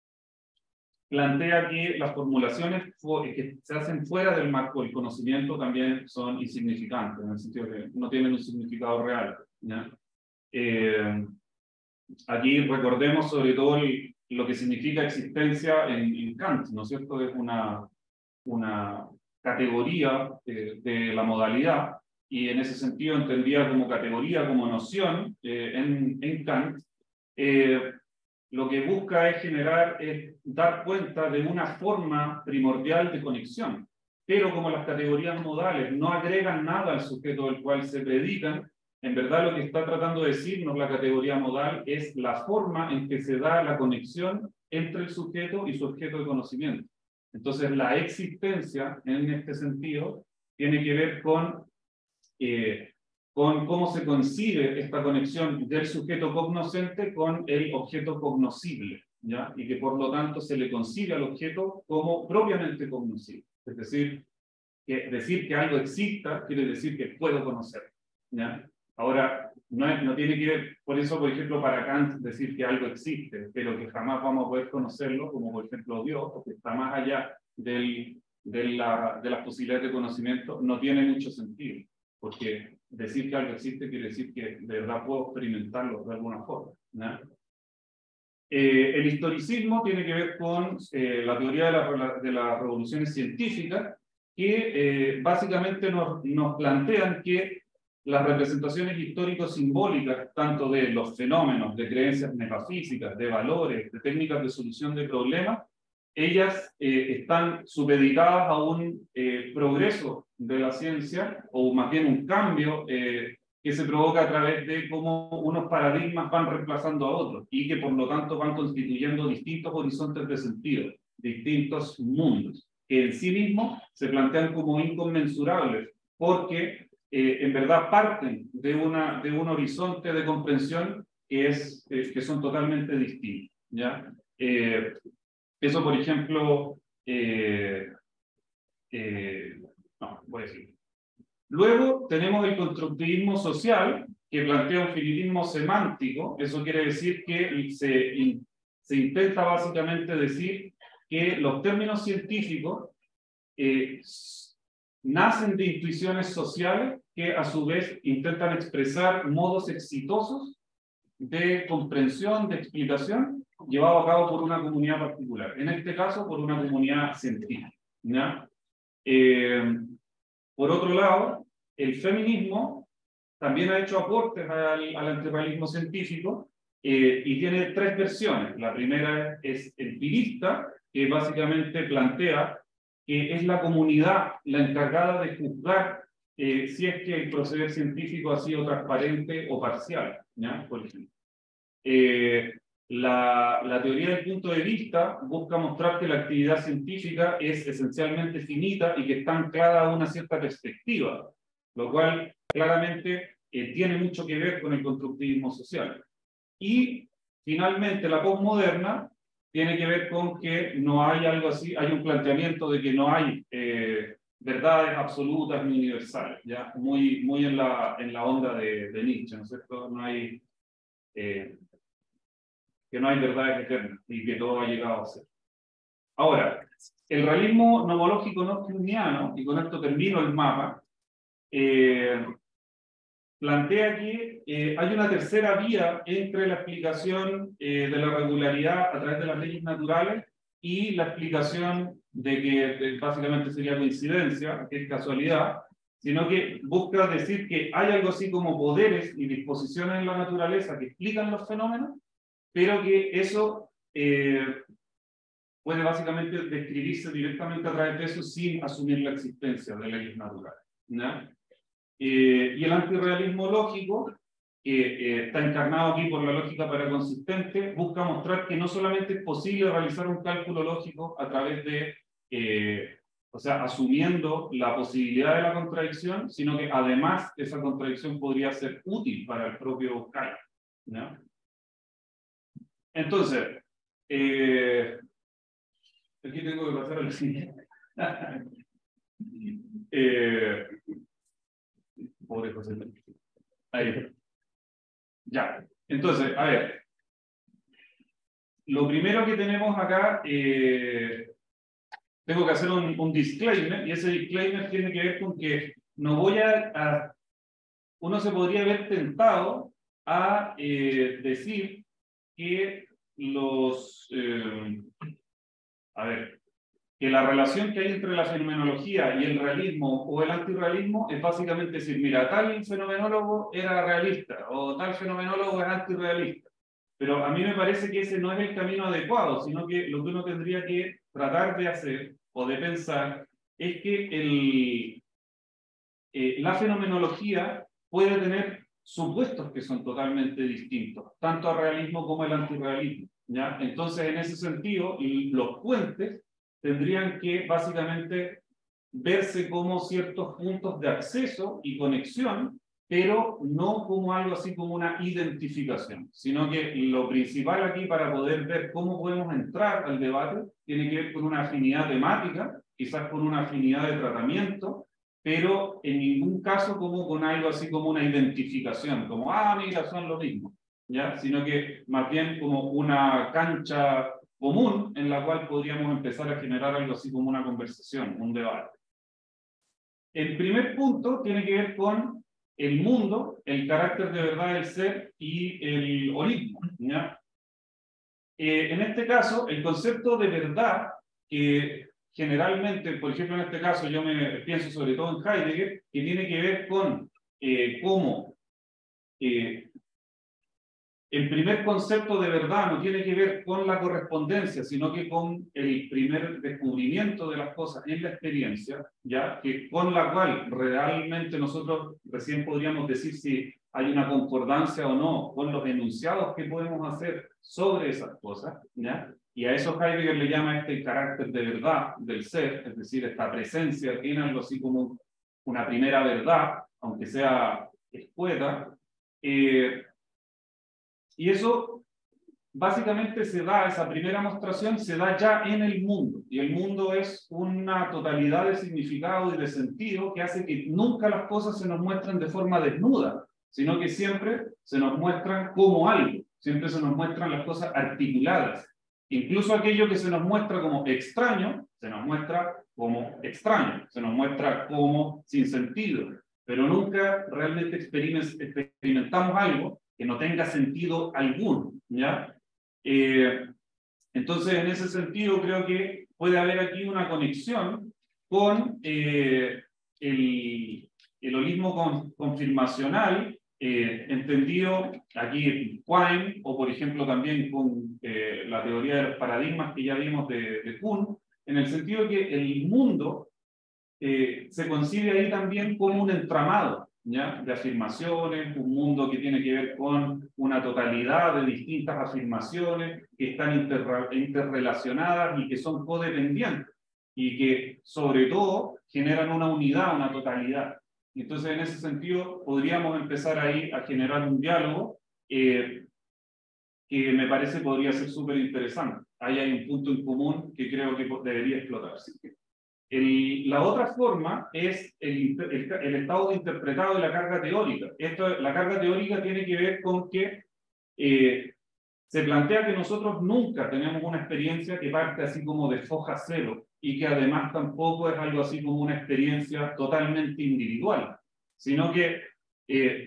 plantea que las formulaciones que se hacen fuera del marco del conocimiento también son insignificantes, en el sentido de que no tienen un significado real. ¿Ya? Eh, aquí recordemos sobre todo el, lo que significa existencia en, en Kant, ¿no es cierto? Es una, una categoría de, de la modalidad, y en ese sentido entendida como categoría, como noción, eh, en, en Kant, eh, lo que busca es generar, es dar cuenta de una forma primordial de conexión. Pero como las categorías modales no agregan nada al sujeto del cual se predican, en verdad lo que está tratando de decirnos la categoría modal es la forma en que se da la conexión entre el sujeto y su objeto de conocimiento. Entonces la existencia, en este sentido, tiene que ver con eh, con cómo se concibe esta conexión del sujeto cognoscente con el objeto cognoscible, ¿ya? Y que por lo tanto se le concibe al objeto como propiamente cognoscible. Es decir, que decir que algo exista quiere decir que puedo conocerlo, ¿ya? Ahora, no, es, no tiene que ver, por eso, por ejemplo, para Kant decir que algo existe, pero que jamás vamos a poder conocerlo, como por ejemplo Dios, o que está más allá del, de, la, de las posibilidades de conocimiento, no tiene mucho sentido. Porque decir que algo existe quiere decir que de verdad puedo experimentarlo de alguna forma. ¿No? Eh, el historicismo tiene que ver con eh, la teoría de, la, de las revoluciones científicas, que eh, básicamente nos, nos plantean que las representaciones históricos-simbólicas, tanto de los fenómenos, de creencias metafísicas, de valores, de técnicas de solución de problemas, ellas eh, están supeditadas a un eh, progreso de la ciencia, o más bien un cambio eh, que se provoca a través de cómo unos paradigmas van reemplazando a otros, y que por lo tanto van constituyendo distintos horizontes de sentido, distintos mundos, que en sí mismos se plantean como inconmensurables, porque eh, en verdad parten de, una, de un horizonte de comprensión que, es, eh, que son totalmente distintos. ¿Ya? Eh, eso, por ejemplo, eh, eh, no, voy a decir. Luego tenemos el constructivismo social, que plantea un finitismo semántico. Eso quiere decir que se, in, se intenta básicamente decir que los términos científicos eh, nacen de intuiciones sociales que a su vez intentan expresar modos exitosos de comprensión, de explicación, llevado a cabo por una comunidad particular. En este caso, por una comunidad científica, ¿ya? Eh, por otro lado, el feminismo también ha hecho aportes al, al antirrealismo científico eh, y tiene tres versiones. La primera es empirista, que básicamente plantea que es la comunidad la encargada de juzgar eh, si es que el proceder científico ha sido transparente o parcial, ¿ya? Por ejemplo. Eh, la, la teoría del punto de vista busca mostrar que la actividad científica es esencialmente finita y que está anclada a una cierta perspectiva, lo cual claramente eh, tiene mucho que ver con el constructivismo social. Y finalmente la posmoderna tiene que ver con que no hay algo así, hay un planteamiento de que no hay eh, verdades absolutas ni universales, ¿ya? Muy, muy en, la, en la onda de, de Nietzsche, ¿no es cierto? No hay... Eh, que no hay verdades eternas y que todo ha llegado a ser. Ahora, el realismo nomológico no junguiano, y con esto termino el mapa, eh, plantea que eh, hay una tercera vía entre la explicación eh, de la regularidad a través de las leyes naturales y la explicación de que de, básicamente sería coincidencia, que es casualidad, sino que busca decir que hay algo así como poderes y disposiciones en la naturaleza que explican los fenómenos, pero que eso eh, puede básicamente describirse directamente a través de eso sin asumir la existencia de leyes naturales, ¿no? Eh, y el antirrealismo lógico, que eh, está encarnado aquí por la lógica paraconsistente, busca mostrar que no solamente es posible realizar un cálculo lógico a través de, eh, o sea, asumiendo la posibilidad de la contradicción, sino que además esa contradicción podría ser útil para el propio cálculo, ¿no? Entonces, eh, aquí tengo que pasar al siguiente. eh, pobre José. Ahí. Ya. Entonces, a ver. Lo primero que tenemos acá, eh, tengo que hacer un, un disclaimer, y ese disclaimer tiene que ver con que no voy a, a uno se podría ver tentado a eh, decir que los, eh, a ver, que la relación que hay entre la fenomenología y el realismo o el antirrealismo es básicamente decir, mira, tal fenomenólogo era realista o tal fenomenólogo es antirrealista. Pero a mí me parece que ese no es el camino adecuado, sino que lo que uno tendría que tratar de hacer o de pensar es que el, eh, la fenomenología puede tener supuestos que son totalmente distintos, tanto al realismo como al antirrealismo, ¿ya? Entonces, en ese sentido, los puentes tendrían que básicamente verse como ciertos puntos de acceso y conexión, pero no como algo así como una identificación, sino que lo principal aquí para poder ver cómo podemos entrar al debate tiene que ver con una afinidad temática, quizás con una afinidad de tratamiento, pero en ningún caso como con algo así como una identificación, como, ah, mira, son lo mismo, ¿ya? Sino que más bien como una cancha común en la cual podríamos empezar a generar algo así como una conversación, un debate. El primer punto tiene que ver con el mundo, el carácter de verdad del ser y el holismo, ¿ya? Eh, en este caso, el concepto de verdad, que generalmente, por ejemplo, en este caso yo me pienso sobre todo en Heidegger, que tiene que ver con eh, cómo eh, el primer concepto de verdad no tiene que ver con la correspondencia, sino que con el primer descubrimiento de las cosas en la experiencia, ¿ya? Que con la cual realmente nosotros recién podríamos decir si hay una concordancia o no con los enunciados que podemos hacer sobre esas cosas, ¿ya? Y a eso Heidegger le llama este carácter de verdad del ser, es decir, esta presencia tiene algo así como una primera verdad, aunque sea escueta, eh, y eso básicamente se da, esa primera mostración se da ya en el mundo, y el mundo es una totalidad de significado y de sentido que hace que nunca las cosas se nos muestren de forma desnuda, sino que siempre se nos muestran como algo, siempre se nos muestran las cosas articuladas. Incluso aquello que se nos muestra como extraño, se nos muestra como extraño, se nos muestra como sin sentido, pero nunca realmente experimentamos algo que no tenga sentido alguno, ¿ya? Eh, entonces, en ese sentido, creo que puede haber aquí una conexión con eh, el, el holismo con, confirmacional, eh, entendido aquí Quine, o por ejemplo también con eh, la teoría de los paradigmas que ya vimos de, de Kuhn, en el sentido que el mundo eh, se concibe ahí también como un entramado, ¿ya?, de afirmaciones, un mundo que tiene que ver con una totalidad de distintas afirmaciones que están interre interrelacionadas y que son codependientes y que sobre todo generan una unidad, una totalidad. Entonces, en ese sentido, podríamos empezar ahí a generar un diálogo eh, que me parece podría ser súper interesante. Ahí hay un punto en común que creo que debería explotarse. El, la otra forma es el, el, el estado de interpretado de la carga teórica. Esto, la carga teórica tiene que ver con que eh, se plantea que nosotros nunca tenemos una experiencia que parte así como de foja cero y que además tampoco es algo así como una experiencia totalmente individual, sino que eh,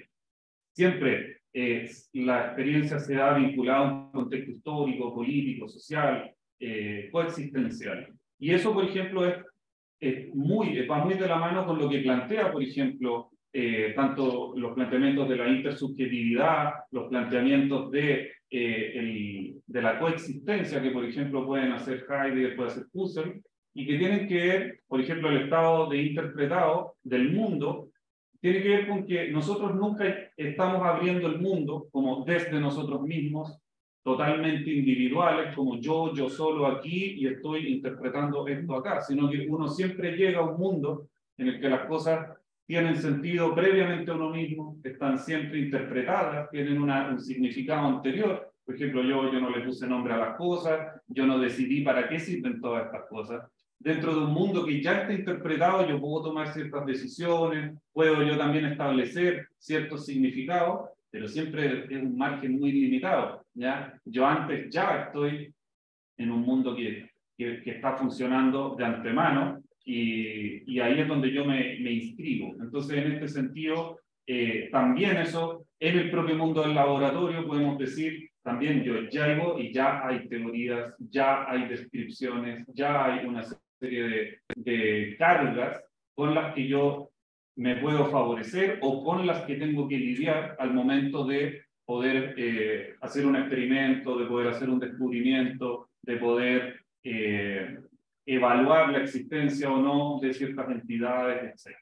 siempre eh, la experiencia se da vinculada a un contexto histórico, político, social, eh, coexistencial. Y eso, por ejemplo, es Es muy, va muy de la mano con lo que plantea, por ejemplo, eh, tanto los planteamientos de la intersubjetividad, los planteamientos de, eh, el, de la coexistencia, que por ejemplo pueden hacer Heidegger, puede hacer Husserl, y que tienen que ver, por ejemplo, el estado de interpretado del mundo, tiene que ver con que nosotros nunca estamos abriendo el mundo como desde nosotros mismos, totalmente individuales, como yo, yo solo aquí y estoy interpretando esto acá, sino que uno siempre llega a un mundo en el que las cosas tienen sentido previamente a uno mismo, están siempre interpretadas, tienen una, un significado anterior. Por ejemplo, yo, yo no le puse nombre a las cosas, yo no decidí para qué sirven todas estas cosas. Dentro de un mundo que ya está interpretado, yo puedo tomar ciertas decisiones, puedo yo también establecer ciertos significados, pero siempre es un margen muy limitado, ¿ya? Yo antes ya estoy en un mundo que, que, que está funcionando de antemano y, y ahí es donde yo me, me inscribo. Entonces, en este sentido, eh, también eso, en el propio mundo del laboratorio, podemos decir, también yo llego y ya hay teorías, ya hay descripciones, ya hay una serie de, de cargas con las que yo me puedo favorecer o con las que tengo que lidiar al momento de poder eh, hacer un experimento, de poder hacer un descubrimiento, de poder eh, evaluar la existencia o no de ciertas entidades, etcétera.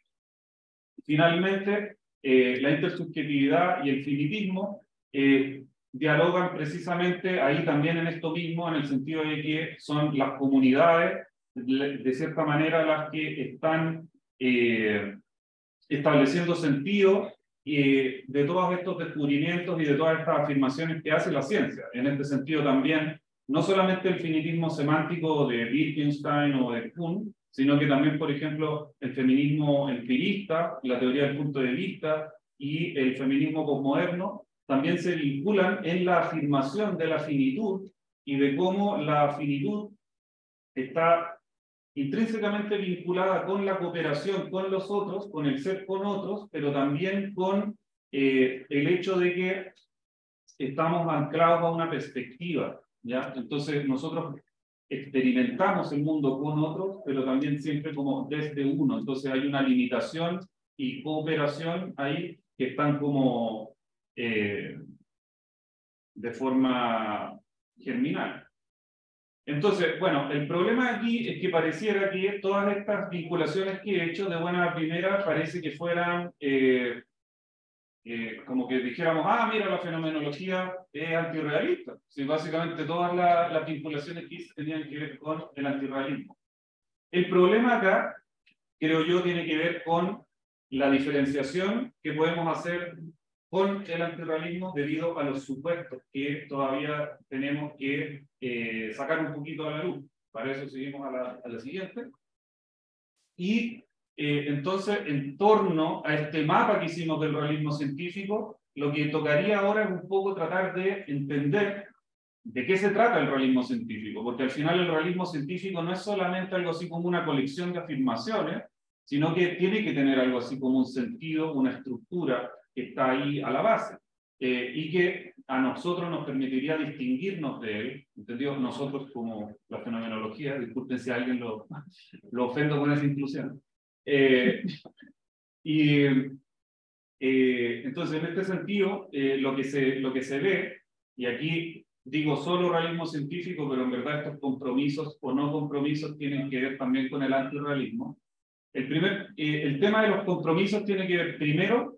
Finalmente, eh, la intersubjetividad y el finitismo eh, dialogan precisamente ahí también en esto mismo, en el sentido de que son las comunidades, de cierta manera, las que están eh, estableciendo sentido eh, de todos estos descubrimientos y de todas estas afirmaciones que hace la ciencia. En este sentido también, no solamente el finitismo semántico de Wittgenstein o de Kuhn, sino que también, por ejemplo, el feminismo empirista, la teoría del punto de vista y el feminismo posmoderno, también se vinculan en la afirmación de la finitud y de cómo la finitud está intrínsecamente vinculada con la cooperación con los otros, con el ser con otros, pero también con eh, el hecho de que estamos anclados a una perspectiva, ¿ya? Entonces nosotros experimentamos el mundo con otros, pero también siempre como desde uno. Entonces hay una limitación y cooperación ahí que están como eh, de forma germinal. Entonces, bueno, el problema aquí es que pareciera que todas estas vinculaciones que he hecho de buena primera parece que fueran eh, eh, como que dijéramos, ah, mira, la fenomenología es antirrealista. Sí, básicamente todas la, las vinculaciones que hice tenían que ver con el antirrealismo. El problema acá, creo yo, tiene que ver con la diferenciación que podemos hacer con el antirrealismo debido a los supuestos que todavía tenemos que eh, sacar un poquito a la luz. Para eso seguimos a la, a la siguiente. Y eh, entonces, en torno a este mapa que hicimos del realismo científico, lo que tocaría ahora es un poco tratar de entender de qué se trata el realismo científico, porque al final el realismo científico no es solamente algo así como una colección de afirmaciones, sino que tiene que tener algo así como un sentido, una estructura que está ahí a la base, eh, y que a nosotros nos permitiría distinguirnos de él, ¿entendido? Nosotros como la fenomenología, disculpen si a alguien lo, lo ofendo con esa inclusión. Eh, y eh, entonces, en este sentido, eh, lo, que se, lo que se ve, y aquí digo solo realismo científico, pero en verdad estos compromisos o no compromisos tienen que ver también con el antirrealismo. El, primer, eh, el tema de los compromisos tiene que ver primero,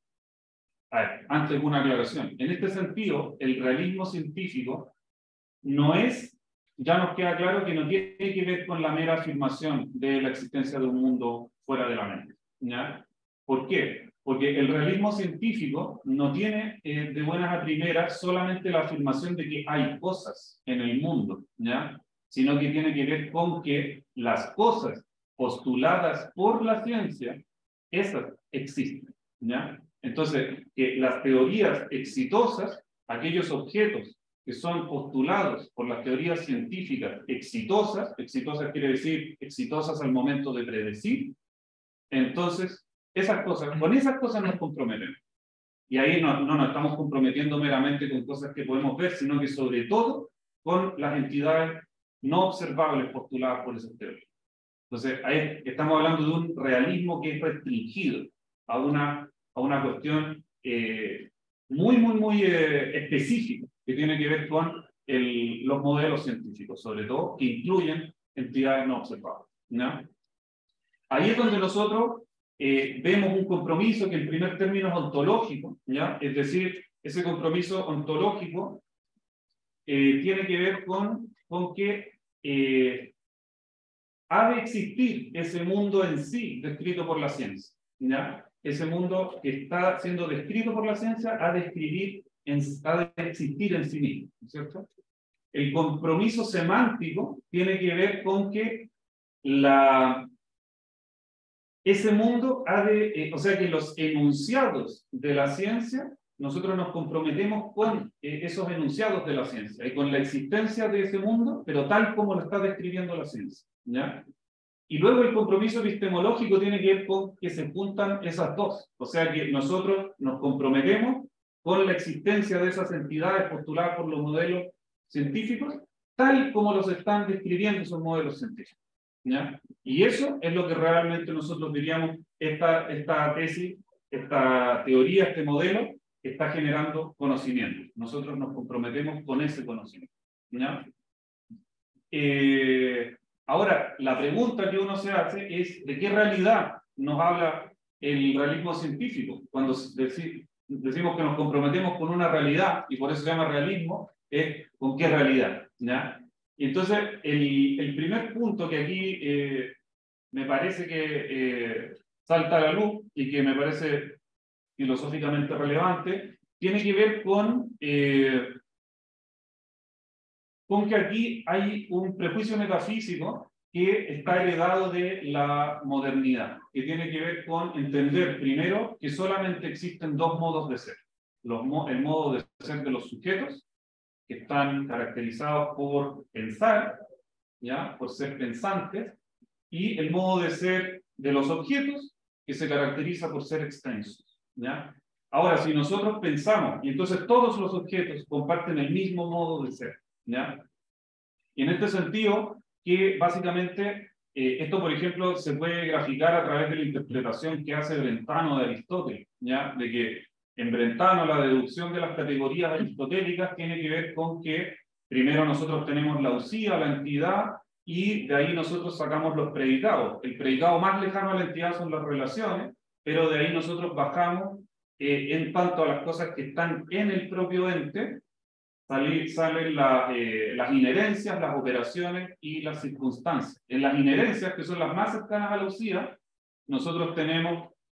a ver, antes una aclaración. En este sentido, el realismo científico no es, ya nos queda claro que no tiene que ver con la mera afirmación de la existencia de un mundo fuera de la mente, ¿ya? ¿Por qué? Porque el realismo científico no tiene eh, de buenas a primeras solamente la afirmación de que hay cosas en el mundo, ¿ya? Sino que tiene que ver con que las cosas postuladas por la ciencia, esas existen, ¿ya? Entonces, que las teorías exitosas, aquellos objetos que son postulados por las teorías científicas exitosas, exitosas quiere decir exitosas al momento de predecir, entonces, esas cosas, con esas cosas nos comprometemos. Y ahí no, no nos estamos comprometiendo meramente con cosas que podemos ver, sino que sobre todo con las entidades no observables postuladas por esas teorías. Entonces, ahí estamos hablando de un realismo que es restringido a una, a una cuestión eh, muy, muy, muy eh, específica, que tiene que ver con el, los modelos científicos, sobre todo, que incluyen entidades no observables, ¿no? Ahí es donde nosotros eh, vemos un compromiso que en primer término es ontológico, ¿ya? Es decir, ese compromiso ontológico eh, tiene que ver con, con que eh, ha de existir ese mundo en sí descrito por la ciencia, ¿ya? Ese mundo que está siendo descrito por la ciencia ha de, escribir en, ha de existir en sí mismo, ¿cierto? El compromiso semántico tiene que ver con que la, ese mundo ha de, eh, o sea que los enunciados de la ciencia, nosotros nos comprometemos con eh, esos enunciados de la ciencia y con la existencia de ese mundo, pero tal como lo está describiendo la ciencia, ¿ya? Y luego el compromiso epistemológico tiene que ver con que se juntan esas dos. O sea que nosotros nos comprometemos con la existencia de esas entidades postuladas por los modelos científicos, tal como los están describiendo esos modelos científicos, ¿ya? Y eso es lo que realmente nosotros diríamos, esta, esta tesis, esta teoría, este modelo, está generando conocimiento. Nosotros nos comprometemos con ese conocimiento, ¿ya? Eh, Ahora, la pregunta que uno se hace es ¿de qué realidad nos habla el realismo científico? Cuando deci decimos que nos comprometemos con una realidad, y por eso se llama realismo, es ¿con qué realidad? ¿Ya? Y entonces, el, el primer punto que aquí eh, me parece que eh, salta a la luz y que me parece filosóficamente relevante, tiene que ver con... Eh, con que aquí hay un prejuicio metafísico que está heredado de la modernidad, que tiene que ver con entender primero que solamente existen dos modos de ser. Los mo el modo de ser de los sujetos, que están caracterizados por pensar, ¿ya? Por ser pensantes, y el modo de ser de los objetos, que se caracteriza por ser extensos, ¿ya? Ahora, si nosotros pensamos, y entonces todos los objetos comparten el mismo modo de ser, ¿ya? Y en este sentido, que básicamente, eh, esto por ejemplo se puede graficar a través de la interpretación que hace Brentano de Aristóteles, ¿ya? De que en Brentano la deducción de las categorías aristotélicas tiene que ver con que primero nosotros tenemos la usía, la entidad, y de ahí nosotros sacamos los predicados. El predicado más lejano a la entidad son las relaciones, pero de ahí nosotros bajamos eh, en cuanto a las cosas que están en el propio ente, Salen, salen la, eh, las inherencias, las operaciones y las circunstancias. En las inherencias, que son las más cercanas a la usía, nosotros tenemos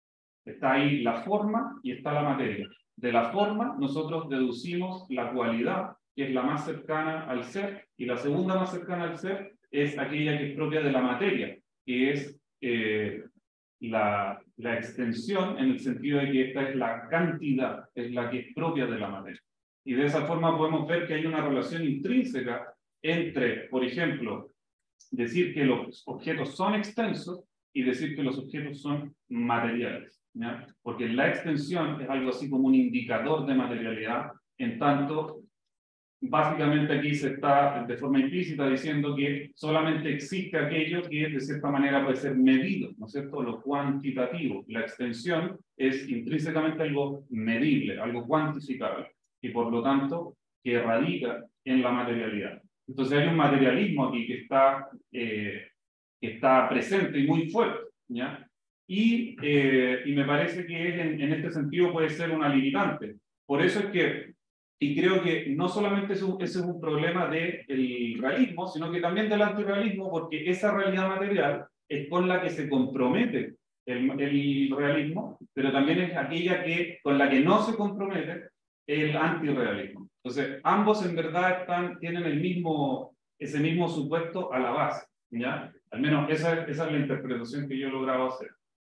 Está ahí la forma y está la materia. De la forma, nosotros deducimos la cualidad, que es la más cercana al ser, y la segunda más cercana al ser es aquella que es propia de la materia, que es eh, la, la extensión, en el sentido de que esta es la cantidad, es la que es propia de la materia. Y de esa forma podemos ver que hay una relación intrínseca entre, por ejemplo, decir que los objetos son extensos y decir que los objetos son materiales, ¿ya? Porque la extensión es algo así como un indicador de materialidad, en tanto, básicamente aquí se está de forma implícita diciendo que solamente existe aquello que de cierta manera puede ser medido, ¿no es cierto? Lo cuantitativo. La extensión es intrínsecamente algo medible, algo cuantificable, y por lo tanto que radica en la materialidad. Entonces hay un materialismo aquí que está, eh, que está presente y muy fuerte, ¿ya? Y, eh, y me parece que en, en este sentido puede ser una limitante. Por eso es que, y creo que no solamente es un, ese es un problema del realismo, sino que también del antirrealismo, porque esa realidad material es con la que se compromete el, el realismo, pero también es aquella que, con la que no se compromete el antirrealismo. Entonces, ambos en verdad están, tienen el mismo, ese mismo supuesto a la base, ¿ya? Al menos esa, esa es la interpretación que yo he logrado hacer.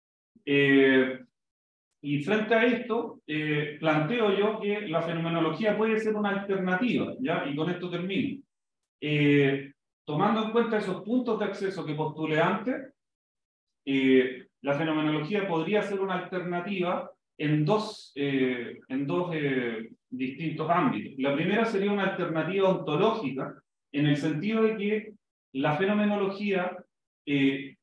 Eh, y frente a esto, eh, planteo yo que la fenomenología puede ser una alternativa, ¿ya? Y con esto termino. Eh, tomando en cuenta esos puntos de acceso que postulé antes, eh, la fenomenología podría ser una alternativa en dos, eh, en dos eh, distintos ámbitos. La primera sería una alternativa ontológica, en el sentido de que la fenomenología eh,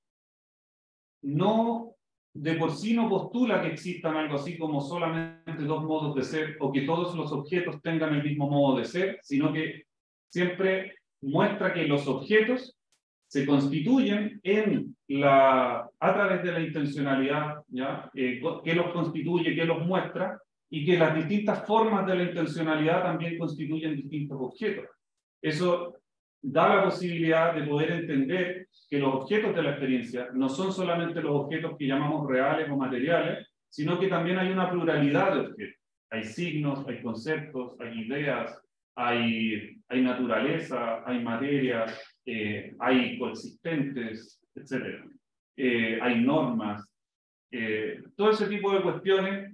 no, de por sí no postula que existan algo así como solamente dos modos de ser o que todos los objetos tengan el mismo modo de ser, sino que siempre muestra que los objetos se constituyen en la, a través de la intencionalidad, ¿ya? Eh, que los constituye, que los muestra, y que las distintas formas de la intencionalidad también constituyen distintos objetos. Eso da la posibilidad de poder entender que los objetos de la experiencia no son solamente los objetos que llamamos reales o materiales, sino que también hay una pluralidad de objetos. Hay signos, hay conceptos, hay ideas, hay, hay naturaleza, hay materia, eh, hay coexistentes, etcétera. Eh, hay normas. Eh, todo ese tipo de cuestiones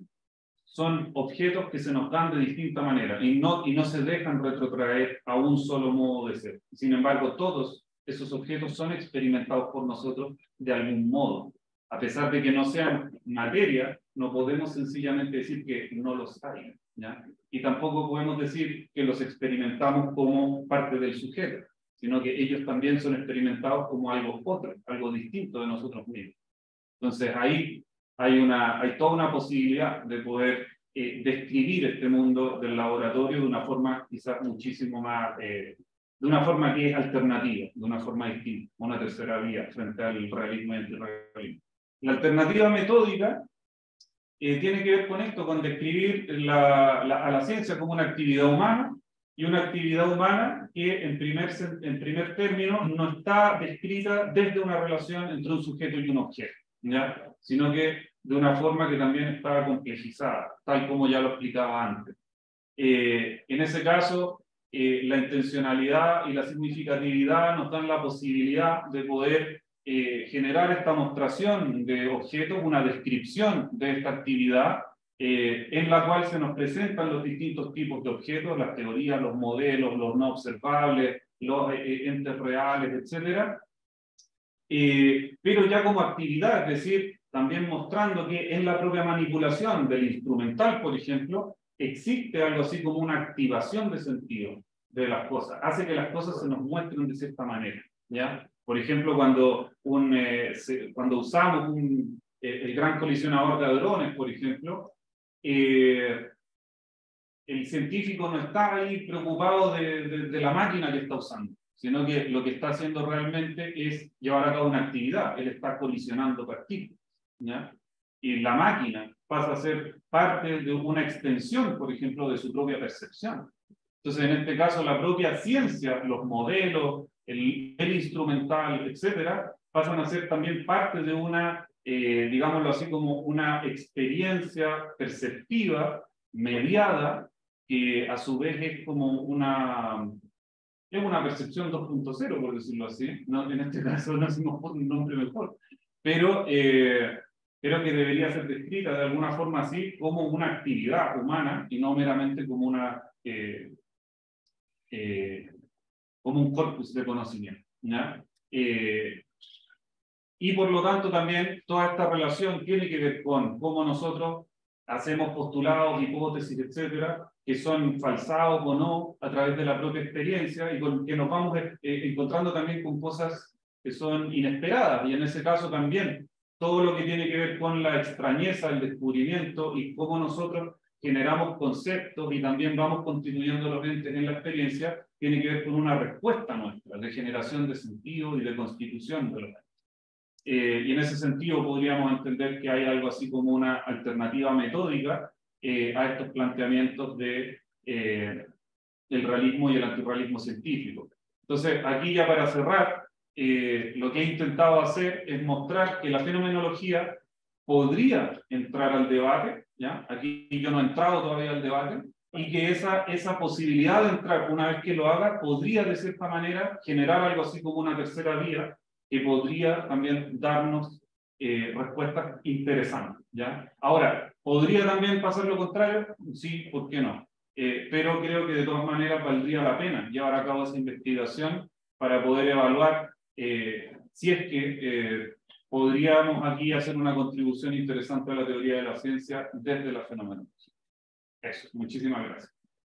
son objetos que se nos dan de distinta manera y no, y no se dejan retrotraer a un solo modo de ser. Sin embargo, todos esos objetos son experimentados por nosotros de algún modo. A pesar de que no sean materia, no podemos sencillamente decir que no los hay, ¿ya? Y tampoco podemos decir que los experimentamos como parte del sujeto, sino que ellos también son experimentados como algo otro, algo distinto de nosotros mismos. Entonces ahí hay, una, hay toda una posibilidad de poder eh, describir este mundo del laboratorio de una forma quizás muchísimo más, eh, de una forma que es alternativa, de una forma distinta, una tercera vía frente al realismo y antirrealismo. La alternativa metódica eh, tiene que ver con esto, con describir la, la, a la ciencia como una actividad humana, y una actividad humana que en primer, en primer término no está descrita desde una relación entre un sujeto y un objeto, ¿ya? Sino que de una forma que también está complejizada, tal como ya lo explicaba antes. Eh, en ese caso, eh, la intencionalidad y la significatividad nos dan la posibilidad de poder eh, generar esta mostración de objetos, una descripción de esta actividad, eh, en la cual se nos presentan los distintos tipos de objetos, las teorías, los modelos, los no observables, los eh, entes reales, etcétera. Eh, pero ya como actividad, es decir, también mostrando que en la propia manipulación del instrumental, por ejemplo, existe algo así como una activación de sentido de las cosas, hace que las cosas se nos muestren de cierta manera, ¿ya? Por ejemplo, cuando, un, eh, se, cuando usamos un, eh, el gran colisionador de hadrones, por ejemplo, eh, el científico no está ahí preocupado de, de, de la máquina que está usando, sino que lo que está haciendo realmente es llevar a cabo una actividad. Él está colisionando partículas, ¿ya? Y la máquina pasa a ser parte de una extensión, por ejemplo, de su propia percepción. Entonces, en este caso, la propia ciencia, los modelos, el, el instrumental, etcétera, pasan a ser también parte de una eh, digámoslo así, como una experiencia perceptiva, mediada, que a su vez es como una, es una percepción dos punto cero, por decirlo así. No, en este caso no hacemos un nombre mejor, pero eh, creo que debería ser descrita de alguna forma así como una actividad humana y no meramente como una eh, eh, como un corpus de conocimiento, ¿ya? Eh, y por lo tanto también toda esta relación tiene que ver con cómo nosotros hacemos postulados, hipótesis, etcétera, que son falsados o no a través de la propia experiencia y con que nos vamos eh, encontrando también con cosas que son inesperadas. Y en ese caso también todo lo que tiene que ver con la extrañeza, el descubrimiento y cómo nosotros generamos conceptos y también vamos constituyendo los entes en la experiencia, tiene que ver con una respuesta nuestra de generación de sentido y de constitución de los entes. Eh, y en ese sentido podríamos entender que hay algo así como una alternativa metódica eh, a estos planteamientos de eh, el realismo y el antirrealismo científico. Entonces, aquí ya para cerrar, eh, lo que he intentado hacer es mostrar que la fenomenología podría entrar al debate, ¿ya? Aquí yo no he entrado todavía al debate, y que esa, esa posibilidad de entrar, una vez que lo haga, podría de cierta manera generar algo así como una tercera vía, que podría también darnos eh, respuestas interesantes, ¿ya? Ahora, ¿podría también pasar lo contrario? Sí, ¿por qué no? Eh, pero creo que de todas maneras valdría la pena llevar a cabo esa investigación para poder evaluar eh, si es que eh, podríamos aquí hacer una contribución interesante a la teoría de la ciencia desde la fenomenología. Eso, muchísimas gracias.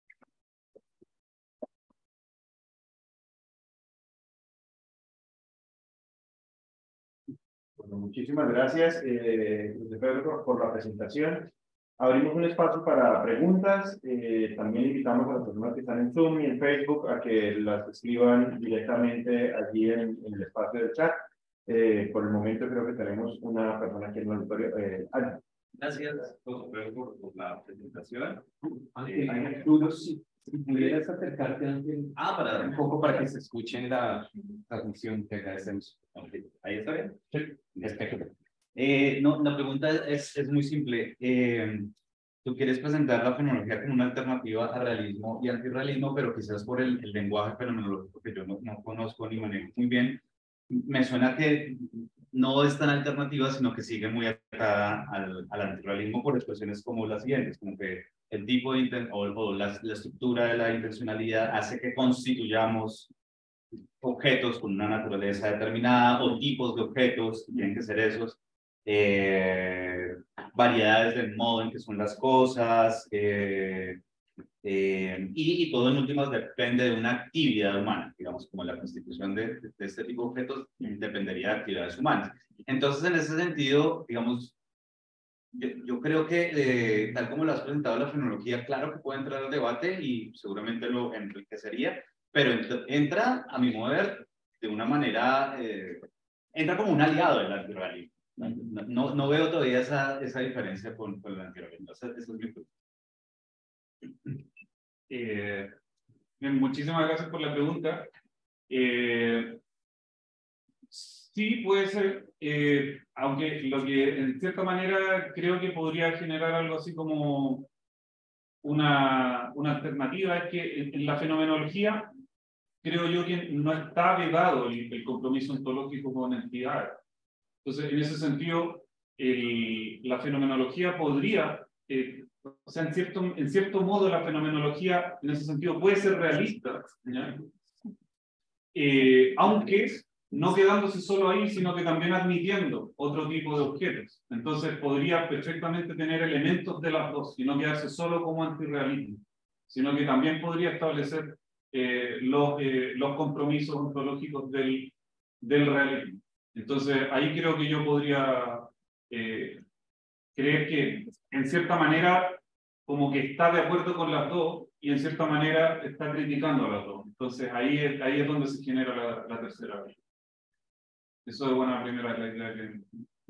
Bueno, muchísimas gracias, eh, Pedro, por la presentación. Abrimos un espacio para preguntas. Eh, también invitamos a las personas que están en Zoom y en Facebook a que las escriban directamente allí en, en el espacio del chat. Eh, por el momento creo que tenemos una persona aquí en el auditorio. Eh, Ana. Gracias por, por la presentación. Ángel, eh, tú nos, si pudieras acercarte, Ángel, Ah, para dar un poco para que se escuchen la transmisión, te agradecemos. Okay. ¿Ahí está bien? Sí. Perfecto. Eh, no, la pregunta es, es muy simple. Eh, tú quieres presentar la fenomenología como una alternativa al realismo y antirrealismo, pero quizás por el, el lenguaje fenomenológico que yo no, no conozco ni manejo muy bien, me suena que no es tan alternativa, sino que sigue muy atada al, al antirrealismo por expresiones como las siguientes, como que el tipo de inten o, o la, la estructura de la intencionalidad hace que constituyamos objetos con una naturaleza determinada o tipos de objetos, tienen que ser esos, eh, variedades del modo en que son las cosas, eh, eh, y, y todo en últimas depende de una actividad humana, digamos, como la constitución de, de, de este tipo de objetos dependería de actividades humanas. Entonces, en ese sentido, digamos, yo, yo creo que eh, tal como lo has presentado la fenomenología, claro que puede entrar al debate y seguramente lo enriquecería, pero entra, a mi modo de ver, de una manera, eh, entra como un aliado del antirrealismo. No, no, no veo todavía esa, esa diferencia con, con el antirrealismo. Esa, esa es mi pregunta. Eh, bien, muchísimas gracias por la pregunta. Eh, sí, puede ser, eh, aunque lo que en cierta manera creo que podría generar algo así como una, una alternativa es que en, en la fenomenología creo yo que no está vedado el, el compromiso ontológico con entidades. Entonces, en ese sentido, el, la fenomenología podría, eh, o sea, en cierto, en cierto modo la fenomenología en ese sentido puede ser realista, ¿ya? Eh, aunque no quedándose solo ahí, sino que también admitiendo otro tipo de objetos. Entonces podría perfectamente tener elementos de las dos y no quedarse solo como antirrealismo, sino que también podría establecer eh, los, eh, los compromisos ontológicos del, del realismo. Entonces ahí creo que yo podría eh, creer que en cierta manera como que está de acuerdo con las dos y en cierta manera está criticando a las dos. Entonces ahí es, ahí es donde se genera la, la tercera vía. Eso es buena primera idea que...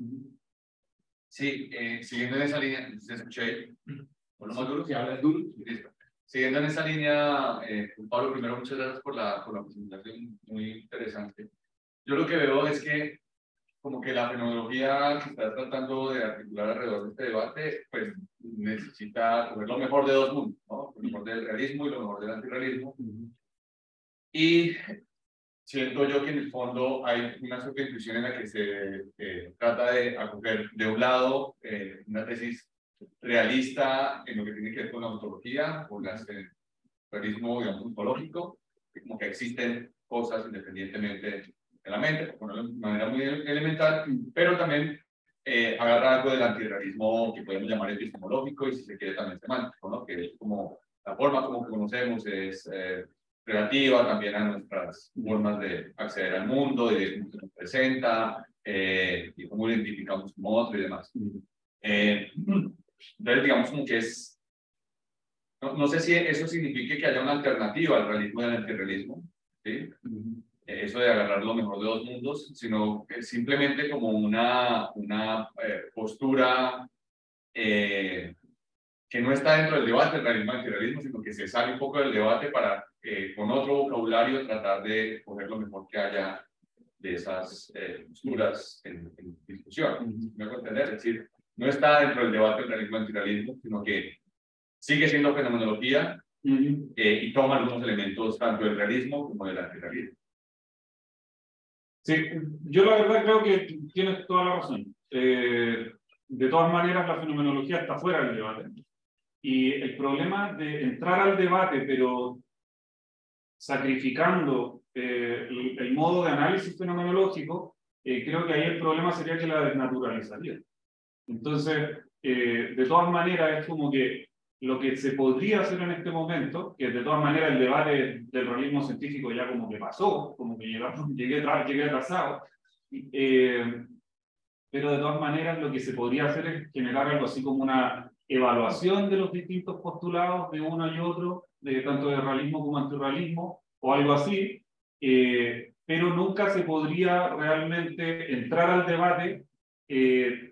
Sí, eh, siguiendo en esa línea, se escuché, por lo más duro, si hablas duro, listo. Siguiendo en esa línea, eh, Pablo, primero muchas gracias por la, por la presentación, muy interesante. Yo lo que veo es que como que la fenomenología que está tratando de articular alrededor de este debate, pues necesita coger lo mejor de dos mundos, ¿no? Lo mejor del realismo y lo mejor del antirrealismo. Y siento yo que en el fondo hay una subintuición en la que se eh, trata de acoger de un lado eh, una tesis realista en lo que tiene que ver con la ontología, con la, el realismo, digamos, ontológico, que como que existen cosas independientemente de la mente, de una manera muy elemental, pero también eh, agarra algo del antirrealismo que podemos llamar epistemológico y si se quiere también semántico, ¿no? Que es como la forma como que conocemos es eh, relativa también a nuestras formas de acceder al mundo, y de cómo se nos presenta, eh, y cómo lo identificamos como otro y demás. Eh, entonces, digamos como que es, no, no sé si eso significa que haya una alternativa al realismo y al antirrealismo, ¿sí? Eso de agarrar lo mejor de dos mundos, sino que simplemente como una, una eh, postura eh, que no está dentro del debate del realismo y antirrealismo, sino que se sale un poco del debate para, eh, con otro vocabulario, tratar de coger lo mejor que haya de esas eh, posturas en, en discusión. ¿Me hago entender? Es decir, no está dentro del debate del realismo y antirrealismo, sino que sigue siendo fenomenología uh-huh. eh, y toma algunos elementos tanto del realismo como del antirrealismo. Sí, yo la verdad creo que tienes toda la razón. Eh, de todas maneras, la fenomenología está fuera del debate. Y el problema de entrar al debate, pero sacrificando eh, el, el modo de análisis fenomenológico, eh, creo que ahí el problema sería que la desnaturalizaría. Entonces, eh, de todas maneras, es como que lo que se podría hacer en este momento, que de todas maneras el debate del realismo científico ya como que pasó, como que llegamos, llegué, llegué atrasado, eh, pero de todas maneras lo que se podría hacer es generar algo así como una evaluación de los distintos postulados de uno y otro, de tanto de realismo como antirrealismo, o algo así, eh, pero nunca se podría realmente entrar al debate eh,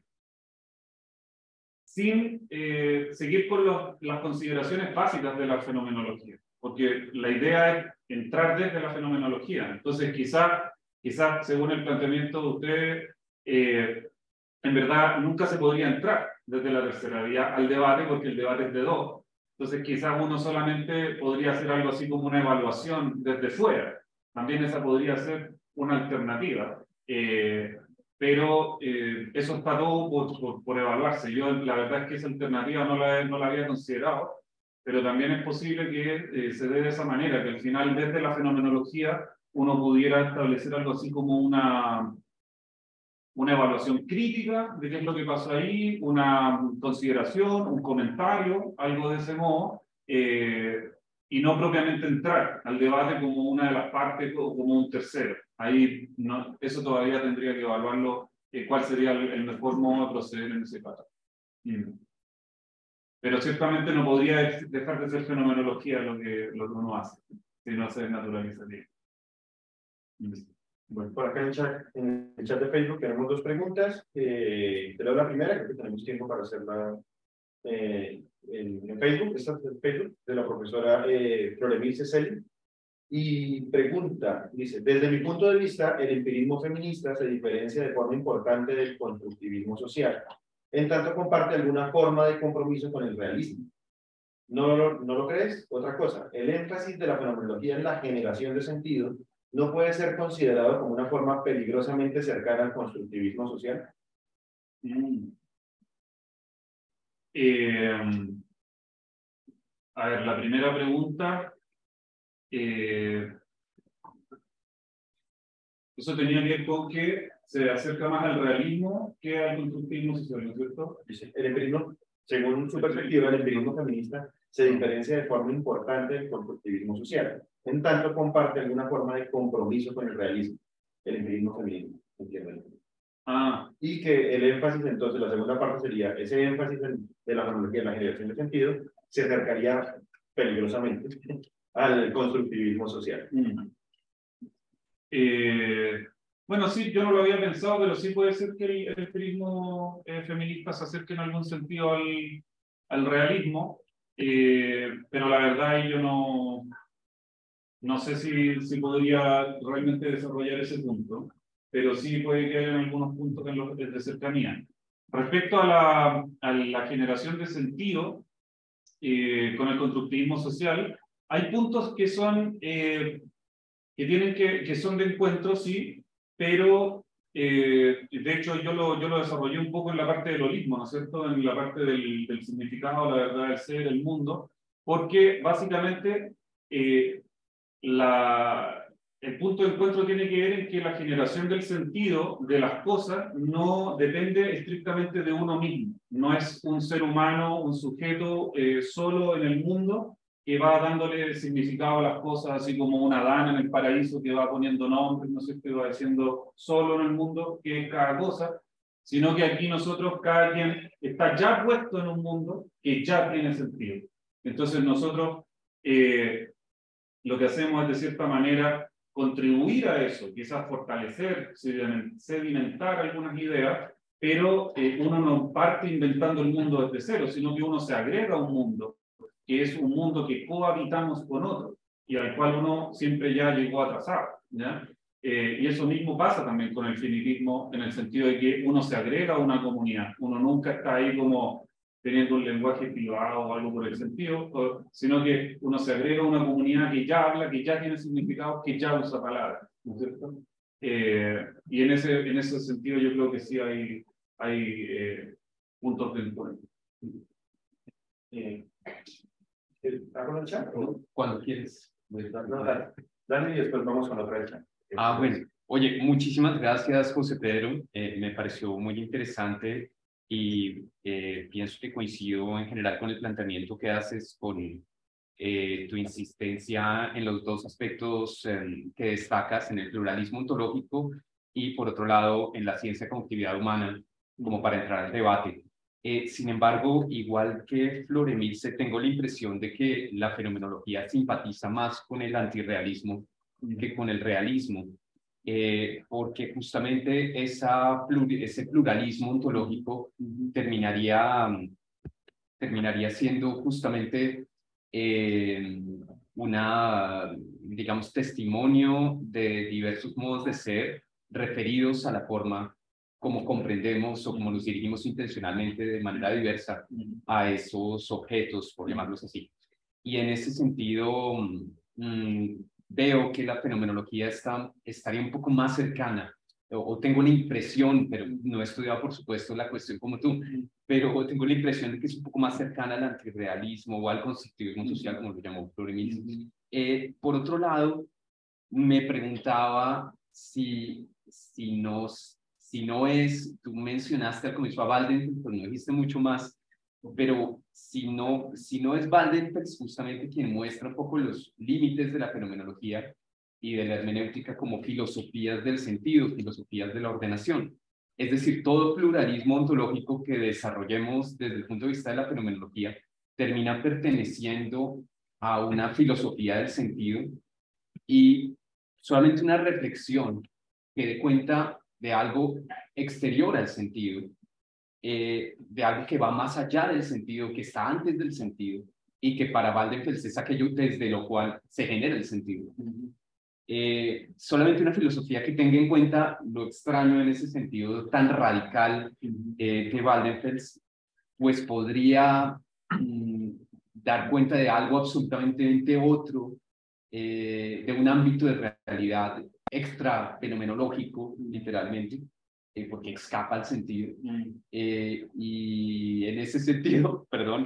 sin eh, seguir con los, las consideraciones básicas de la fenomenología, porque la idea es entrar desde la fenomenología. Entonces, quizás, quizá, según el planteamiento de ustedes, eh, en verdad nunca se podría entrar desde la tercera vía al debate, porque el debate es de dos. Entonces, quizás uno solamente podría hacer algo así como una evaluación desde fuera. También esa podría ser una alternativa. Eh, pero eh, eso está todo por, por, por evaluarse. Yo la verdad es que esa alternativa no la, no la había considerado, pero también es posible que eh, se dé de esa manera, que al final desde la fenomenología uno pudiera establecer algo así como una, una evaluación crítica de qué es lo que pasó ahí, una consideración, un comentario, algo de ese modo, eh, y no propiamente entrar al debate como una de las partes o como un tercero. Ahí no, eso todavía tendría que evaluarlo, eh, cuál sería el, el mejor modo de proceder en ese caso. Mm. Pero ciertamente no podría dejar de ser fenomenología lo que, lo que uno hace, si no se naturalizaría. Mm. Bueno, por acá en el, chat, en el chat de Facebook tenemos dos preguntas. Eh, te doy la primera, creo que tenemos tiempo para hacerla eh, en, en Facebook. Esta es en Facebook, de la profesora eh, Floremil Ceceli. Y pregunta, dice, desde mi punto de vista, el empirismo feminista se diferencia de forma importante del constructivismo social, en tanto comparte alguna forma de compromiso con el realismo. ¿No lo, no lo crees? Otra cosa, el énfasis de la fenomenología en la generación de sentido no puede ser considerado como una forma peligrosamente cercana al constructivismo social. Mm. Eh, a ver, la primera pregunta, eh, eso tenía que ver con que se acerca más al realismo que al constructivismo social, ¿no es cierto? El empirismo, según su perspectiva, el empirismo feminista se diferencia de forma importante del constructivismo social, en tanto comparte alguna forma de compromiso con el realismo, el empirismo femenino, entiendo. Ah. Y que el énfasis, entonces, la segunda parte sería, ese énfasis de la fenomenología en la generación de sentido, se acercaría peligrosamente al constructivismo social. Mm. Eh, bueno, sí, yo no lo había pensado, pero sí puede ser que el, el empirismo eh, feminista se acerque en algún sentido al, al realismo, eh, pero la verdad yo no, no sé si, si podría realmente desarrollar ese punto. pero sí puede que haya algunos puntos en los de cercanía. Respecto a la, a la generación de sentido, eh, con el constructivismo social, hay puntos que son, eh, que, tienen que, que son de encuentro, sí, pero eh, de hecho yo lo, yo lo desarrollé un poco en la parte del holismo, ¿no es cierto? En la parte del, del significado, la verdad del ser, el mundo, porque básicamente eh, la, el punto de encuentro tiene que ver en que la generación del sentido de las cosas no depende estrictamente de uno mismo. No es un ser humano, un sujeto eh, solo en el mundo que va dándole significado a las cosas, así como una Adán en el paraíso que va poniendo nombres, no sé qué va diciendo solo en el mundo qué es cada cosa, sino que aquí nosotros, cada quien está ya puesto en un mundo que ya tiene sentido. Entonces nosotros eh, lo que hacemos es de cierta manera contribuir a eso, quizás fortalecer, sedimentar algunas ideas, pero eh, uno no parte inventando el mundo desde cero, sino que uno se agrega a un mundo, que es un mundo que cohabitamos con otro, y al cual uno siempre ya llegó atrasado, ¿ya? Eh, y eso mismo pasa también con el finitismo, en el sentido de que uno se agrega a una comunidad, uno nunca está ahí como teniendo un lenguaje privado o algo por el sentido, o, sino que uno se agrega a una comunidad que ya habla, que ya tiene significado, que ya usa palabras, ¿no es cierto? Eh, y en ese, en ese sentido yo creo que sí hay, hay eh, puntos de encuentro. Eh, ¿Está con el chat? Cuando quieres. No, dale. Dale y después vamos con otra chat. Ah, bueno. Oye, muchísimas gracias, José Pedro. Eh, me pareció muy interesante y eh, pienso que coincido en general con el planteamiento que haces con eh, tu insistencia en los dos aspectos eh, que destacas, en el pluralismo ontológico y, por otro lado, en la ciencia con actividad humana, como para entrar al debate. Eh, sin embargo, igual que Floremilse, tengo la impresión de que la fenomenología simpatiza más con el antirrealismo que con el realismo, eh, porque justamente esa plur ese pluralismo ontológico terminaría, terminaría siendo justamente eh, una, digamos, testimonio de diversos modos de ser referidos a la forma como comprendemos o como nos dirigimos intencionalmente de manera diversa a esos objetos, por llamarlos así. Y en ese sentido, mmm, veo que la fenomenología está, estaría un poco más cercana, o, o tengo la impresión, pero no he estudiado, por supuesto, la cuestión como tú, pero tengo la impresión de que es un poco más cercana al antirrealismo o al constructivismo social, como lo llamó Floremilse. Eh, por otro lado, me preguntaba si, si, nos, si no es, tú mencionaste al comienzo a Waldenfels, pero no dijiste mucho más, pero si no, si no es Waldenfels justamente quien muestra un poco los límites de la fenomenología y de la hermenéutica como filosofías del sentido, filosofías de la ordenación. Es decir, todo pluralismo ontológico que desarrollemos desde el punto de vista de la fenomenología termina perteneciendo a una filosofía del sentido y solamente una reflexión que dé cuenta de algo exterior al sentido, eh, de algo que va más allá del sentido, que está antes del sentido, y que para Waldenfels es aquello desde lo cual se genera el sentido. Eh, solamente una filosofía que tenga en cuenta lo extraño en ese sentido tan radical eh, de Waldenfels, pues podría mm, dar cuenta de algo absolutamente otro, eh, de un ámbito de realidad extra fenomenológico, literalmente, eh, porque escapa al sentido. Eh, y en ese sentido, perdón,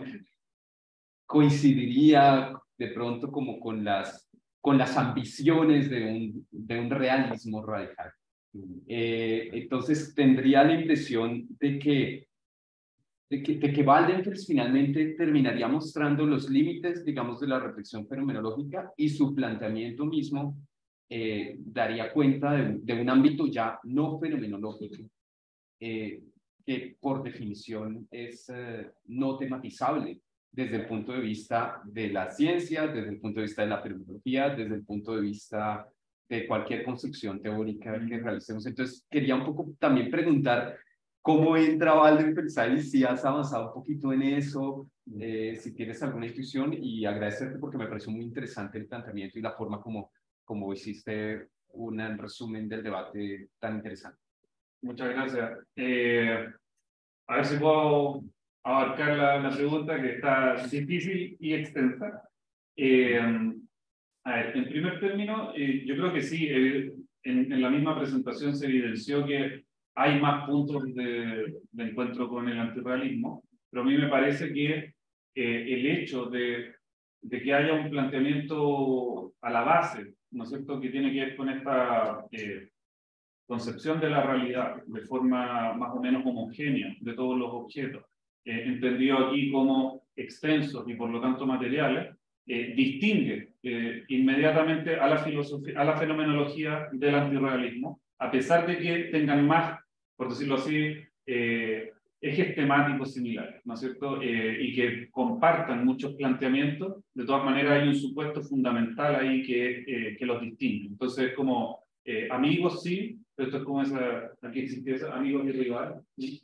coincidiría de pronto como con las, con las ambiciones de un, de un realismo radical. Eh, entonces tendría la impresión de que de que, de que Waldenfels finalmente terminaría mostrando los límites, digamos, de la reflexión fenomenológica y su planteamiento mismo eh, daría cuenta de, de un ámbito ya no fenomenológico, eh, que por definición es eh, no tematizable desde el punto de vista de la ciencia, desde el punto de vista de la fenomenología, desde el punto de vista de cualquier construcción teórica que realicemos. Entonces, quería un poco también preguntar cómo entra Waldenfels ahí, si has avanzado un poquito en eso, eh, si tienes alguna intuición, y agradecerte porque me pareció muy interesante el planteamiento y la forma como, como hiciste un resumen del debate tan interesante. Muchas gracias. Eh, a ver si puedo abarcar la, la pregunta, que está difícil y extensa. Eh, a ver, en primer término, eh, yo creo que sí, eh, en, en la misma presentación se evidenció que hay más puntos de, de encuentro con el antirrealismo, pero a mí me parece que eh, el hecho de, de que haya un planteamiento a la base, ¿no es cierto?, que tiene que ver con esta eh, concepción de la realidad de forma más o menos homogénea de todos los objetos, eh, entendido aquí como extensos y por lo tanto materiales, eh, distingue eh, inmediatamente a la filosofía, a la fenomenología del antirrealismo, a pesar de que tengan más, por decirlo así, eh, ejes temáticos similares, ¿no es cierto? Eh, y que compartan muchos planteamientos. De todas maneras hay un supuesto fundamental ahí que, eh, que los distingue. Entonces, como eh, amigos sí, pero esto es como esa, aquí existía esa, amigos y rivales,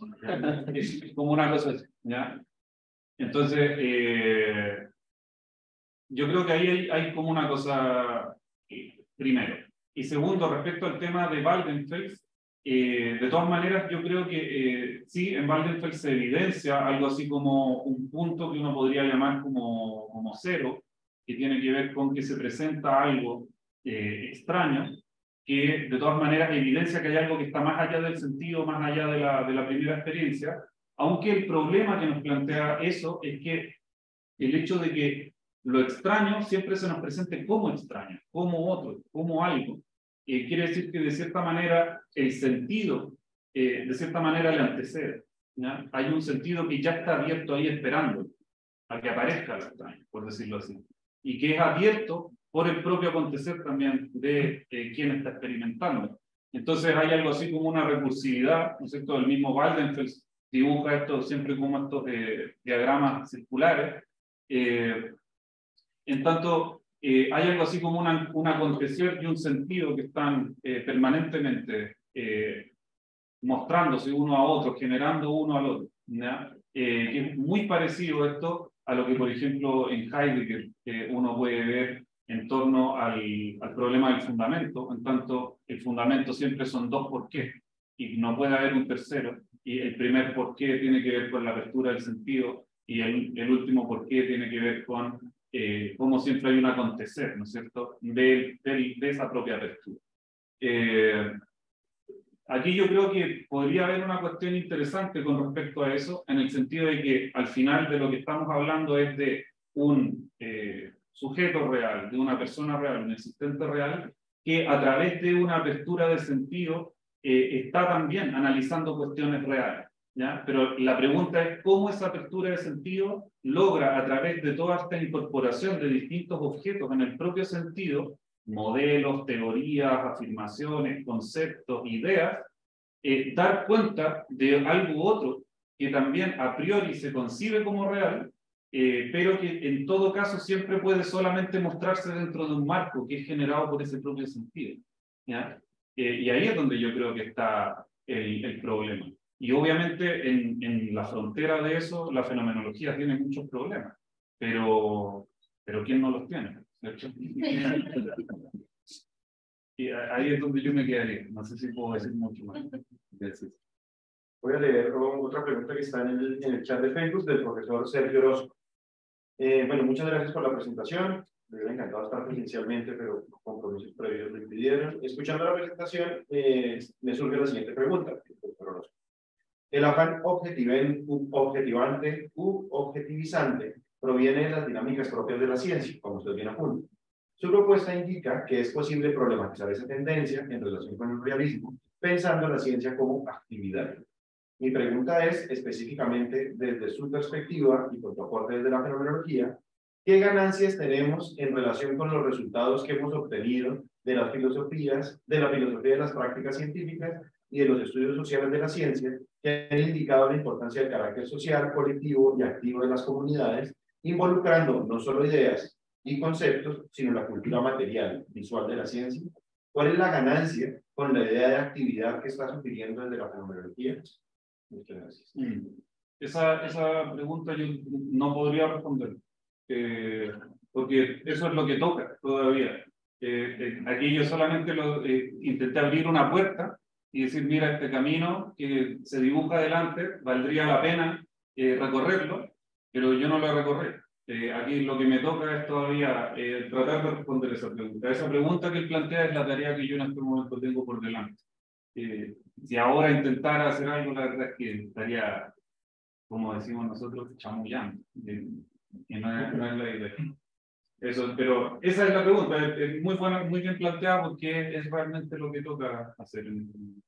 es como una cosa así, ¿ya? Entonces, eh, yo creo que ahí hay, hay como una cosa, eh, primero. Y segundo, respecto al tema de Waldenfels, eh, de todas maneras, yo creo que eh, sí, en Waldenfels se evidencia algo así como un punto que uno podría llamar como, como cero, que tiene que ver con que se presenta algo eh, extraño, que de todas maneras evidencia que hay algo que está más allá del sentido, más allá de la, de la primera experiencia, aunque el problema que nos plantea eso es que el hecho de que lo extraño siempre se nos presente como extraño, como otro, como algo. Eh, quiere decir que de cierta manera el sentido, eh, de cierta manera le antecede, ¿ya? Hay un sentido que ya está abierto ahí esperando a que aparezca lo extraño, por decirlo así. Y que es abierto por el propio acontecer también de eh, quien está experimentando. Entonces hay algo así como una recursividad, ¿no es cierto? El mismo Waldenfels dibuja esto siempre como estos eh, diagramas circulares. Eh, en tanto, eh, hay algo así como una, un acontecer y un sentido que están eh, permanentemente eh, mostrándose uno a otro, generando uno al otro, ¿ya? Eh, que es muy parecido esto a lo que, por ejemplo, en Heidegger eh, uno puede ver en torno al, al problema del fundamento, en tanto el fundamento siempre son dos por qué, y no puede haber un tercero, y el primer por qué tiene que ver con la apertura del sentido, y el, el último por qué tiene que ver con eh, cómo siempre hay un acontecer, ¿no es cierto?, de, de, de esa propia apertura. Eh, Aquí yo creo que podría haber una cuestión interesante con respecto a eso, en el sentido de que al final de lo que estamos hablando es de un eh, sujeto real, de una persona real, un existente real, que a través de una apertura de sentido eh, está también analizando cuestiones reales, ¿ya? Pero la pregunta es cómo esa apertura de sentido logra a través de toda esta incorporación de distintos objetos en el propio sentido, modelos, teorías, afirmaciones, conceptos, ideas, eh, dar cuenta de algo otro que también a priori se concibe como real, eh, pero que en todo caso siempre puede solamente mostrarse dentro de un marco que es generado por ese propio sentido, ¿ya? Eh, y ahí es donde yo creo que está el, el problema. Y obviamente en, en la frontera de eso la fenomenología tiene muchos problemas, pero, pero ¿quién no los tiene? ¿Cierto? Y ahí es donde yo me quedaría. No sé si puedo decir mucho más. Gracias. Voy a leer otra pregunta que está en el, en el chat de Facebook del profesor Sergio Orozco. Eh, bueno, muchas gracias por la presentación. Me hubiera encantado estar presencialmente, pero compromisos previos me impidieron. Escuchando la presentación, eh, me surge la siguiente pregunta, profesor Orozco. El afán objetivante u objetivizante proviene de las dinámicas propias de la ciencia, como usted bien apunta. Su propuesta indica que es posible problematizar esa tendencia en relación con el realismo, pensando en la ciencia como actividad. Mi pregunta es, específicamente desde su perspectiva y con tu aporte desde la fenomenología, ¿qué ganancias tenemos en relación con los resultados que hemos obtenido de las filosofías, de la filosofía de las prácticas científicas y de los estudios sociales de la ciencia, que han indicado la importancia del carácter social, colectivo y activo de las comunidades, involucrando no solo ideas y conceptos, sino la cultura material, visual de la ciencia? ¿Cuál es la ganancia con la idea de actividad que está sugiriendo desde la fenomenología? Muchas gracias. Mm. Esa, esa pregunta yo no podría responder, eh, porque eso es lo que toca todavía. Eh, eh, aquí yo solamente lo, eh, intenté abrir una puerta y decir, mira, este camino que se dibuja adelante, valdría la pena eh, recorrerlo, pero yo no lo recorré. Eh, aquí lo que me toca es todavía eh, tratar de responder esa pregunta. Esa pregunta que él plantea es la tarea que yo en este momento tengo por delante. Eh, si ahora intentara hacer algo, la verdad es que estaría, como decimos nosotros, chamullando. Eh, y no es, no es la idea. Eso, pero esa es la pregunta, es, es muy buena, muy bien planteada porque es realmente lo que toca hacer en este momento.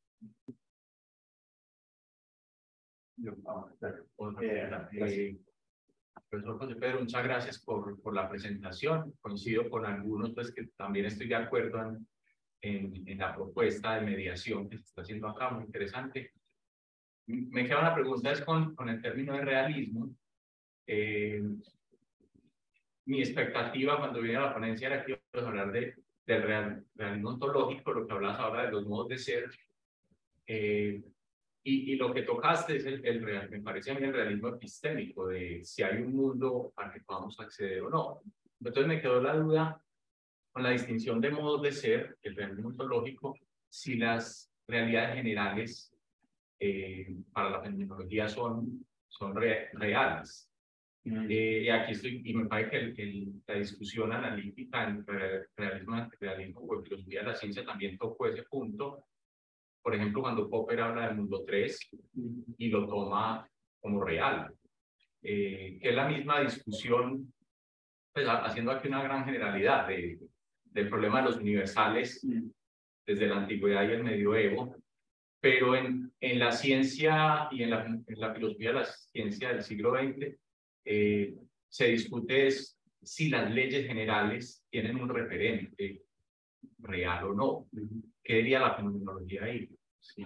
Yo, ah, claro. Eh, eh, Profesor José Pedro, muchas gracias por, por la presentación. Coincido con algunos, pues que también estoy de acuerdo en, en, en la propuesta de mediación que se está haciendo acá, muy interesante. Me queda una pregunta, es con, con el término de realismo. Eh, mi expectativa cuando vine a la ponencia era que íbamos a hablar de, del real, realismo ontológico, lo que hablabas ahora de los modos de ser. Eh, Y, y lo que tocaste es el, el real, me parece a mí el realismo epistémico, de si hay un mundo al que podamos acceder o no. Entonces me quedó la duda con la distinción de modos de ser, el realismo ontológico, si las realidades generales eh, para la fenomenología son, son re, reales. Eh, y aquí estoy, y me parece que el, el, la discusión analítica entre realismo y antirrealismo, o filosofía de la ciencia también tocó ese punto. Por ejemplo, cuando Popper habla del mundo tres y lo toma como real, eh, que es la misma discusión, pues haciendo aquí una gran generalidad de, del problema de los universales desde la antigüedad y el medioevo, pero en, en la ciencia y en la, en la filosofía de la ciencia del siglo veinte eh, se discute es si las leyes generales tienen un referente real o no. ¿Qué diría la fenomenología ahí? Sí.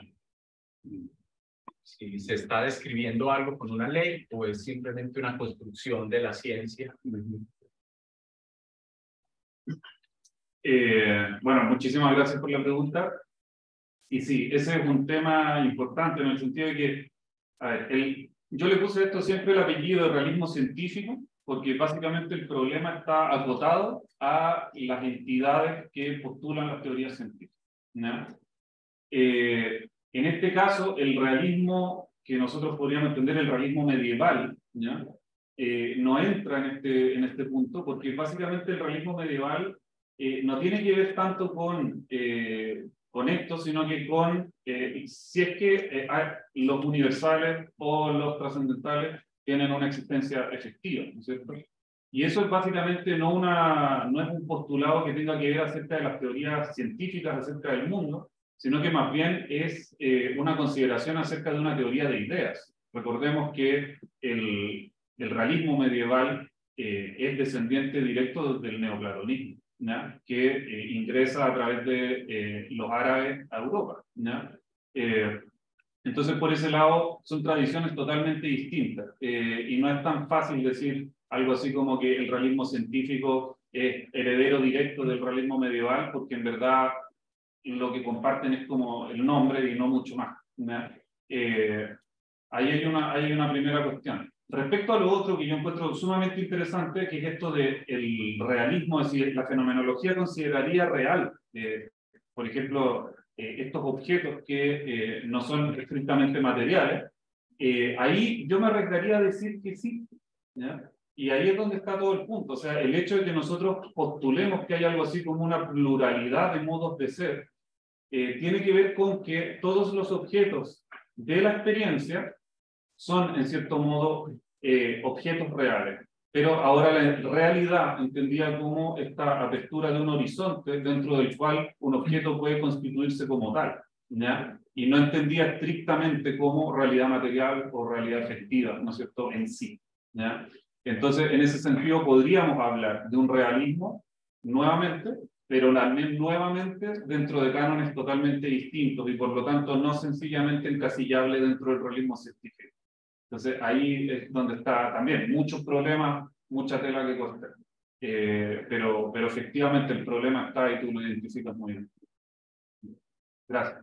Si se está describiendo algo con una ley o es simplemente una construcción de la ciencia. Eh, bueno, muchísimas gracias por la pregunta. Y sí, ese es un tema importante en el sentido de que, a ver, el, yo le puse esto siempre el apellido de realismo científico, porque básicamente el problema está acotado a las entidades que postulan las teorías científicas, ¿no? Eh, en este caso, el realismo que nosotros podríamos entender, el realismo medieval, ¿ya? Eh, no entra en este, en este punto, porque básicamente el realismo medieval eh, no tiene que ver tanto con, eh, con esto, sino que con eh, si es que eh, hay, los universales o los trascendentales tienen una existencia efectiva, ¿no es cierto? Y eso es básicamente no, una, no es un postulado que tenga que ver acerca de las teorías científicas acerca del mundo, sino que más bien es eh, una consideración acerca de una teoría de ideas. Recordemos que el, el realismo medieval eh, es descendiente directo del neoplatonismo, ¿no? que eh, ingresa a través de eh, los árabes a Europa. ¿no? Eh, entonces, por ese lado, son tradiciones totalmente distintas eh, y no es tan fácil decir algo así como que el realismo científico es heredero directo del realismo medieval, porque en verdad lo que comparten es como el nombre y no mucho más. Eh, ahí hay una, hay una primera cuestión. Respecto a lo otro que yo encuentro sumamente interesante, que es esto del realismo, es decir, la fenomenología consideraría real, eh, por ejemplo, eh, estos objetos que eh, no son estrictamente materiales, eh, ahí yo me arriesgaría a decir que sí, ¿ya? Y ahí es donde está todo el punto. O sea, el hecho de que nosotros postulemos que hay algo así como una pluralidad de modos de ser, eh, tiene que ver con que todos los objetos de la experiencia son, en cierto modo, eh, objetos reales. Pero ahora la realidad entendía como esta apertura de un horizonte dentro del cual un objeto puede constituirse como tal, ¿ya? Y no entendía estrictamente como realidad material o realidad efectiva, ¿no es cierto?, en sí, ¿ya? Entonces, en ese sentido, podríamos hablar de un realismo, nuevamente, pero también nuevamente dentro de cánones totalmente distintos y por lo tanto no sencillamente encasillable dentro del realismo científico. Entonces ahí es donde está también muchos problemas, mucha tela que cortar. Eh, pero, pero efectivamente el problema está y tú lo identificas muy bien. Gracias.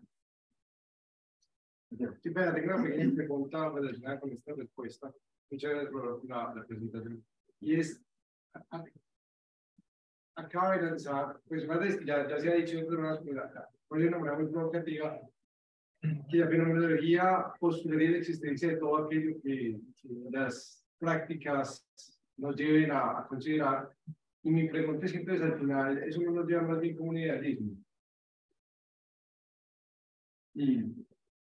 Sí, pero tengo una pequeña pregunta relacionada con esta respuesta. Muchas gracias por la, la presentación. Y es, acaba de lanzar, pues más de, ya, ya se ha dicho, pero una, pues una manera muy provocativa, que la fenomenología postularía la existencia de todo aquello que, que las prácticas nos lleven a, a considerar. Y mi pregunta siempre es, al final, eso no nos lleva más bien como un idealismo. Mm.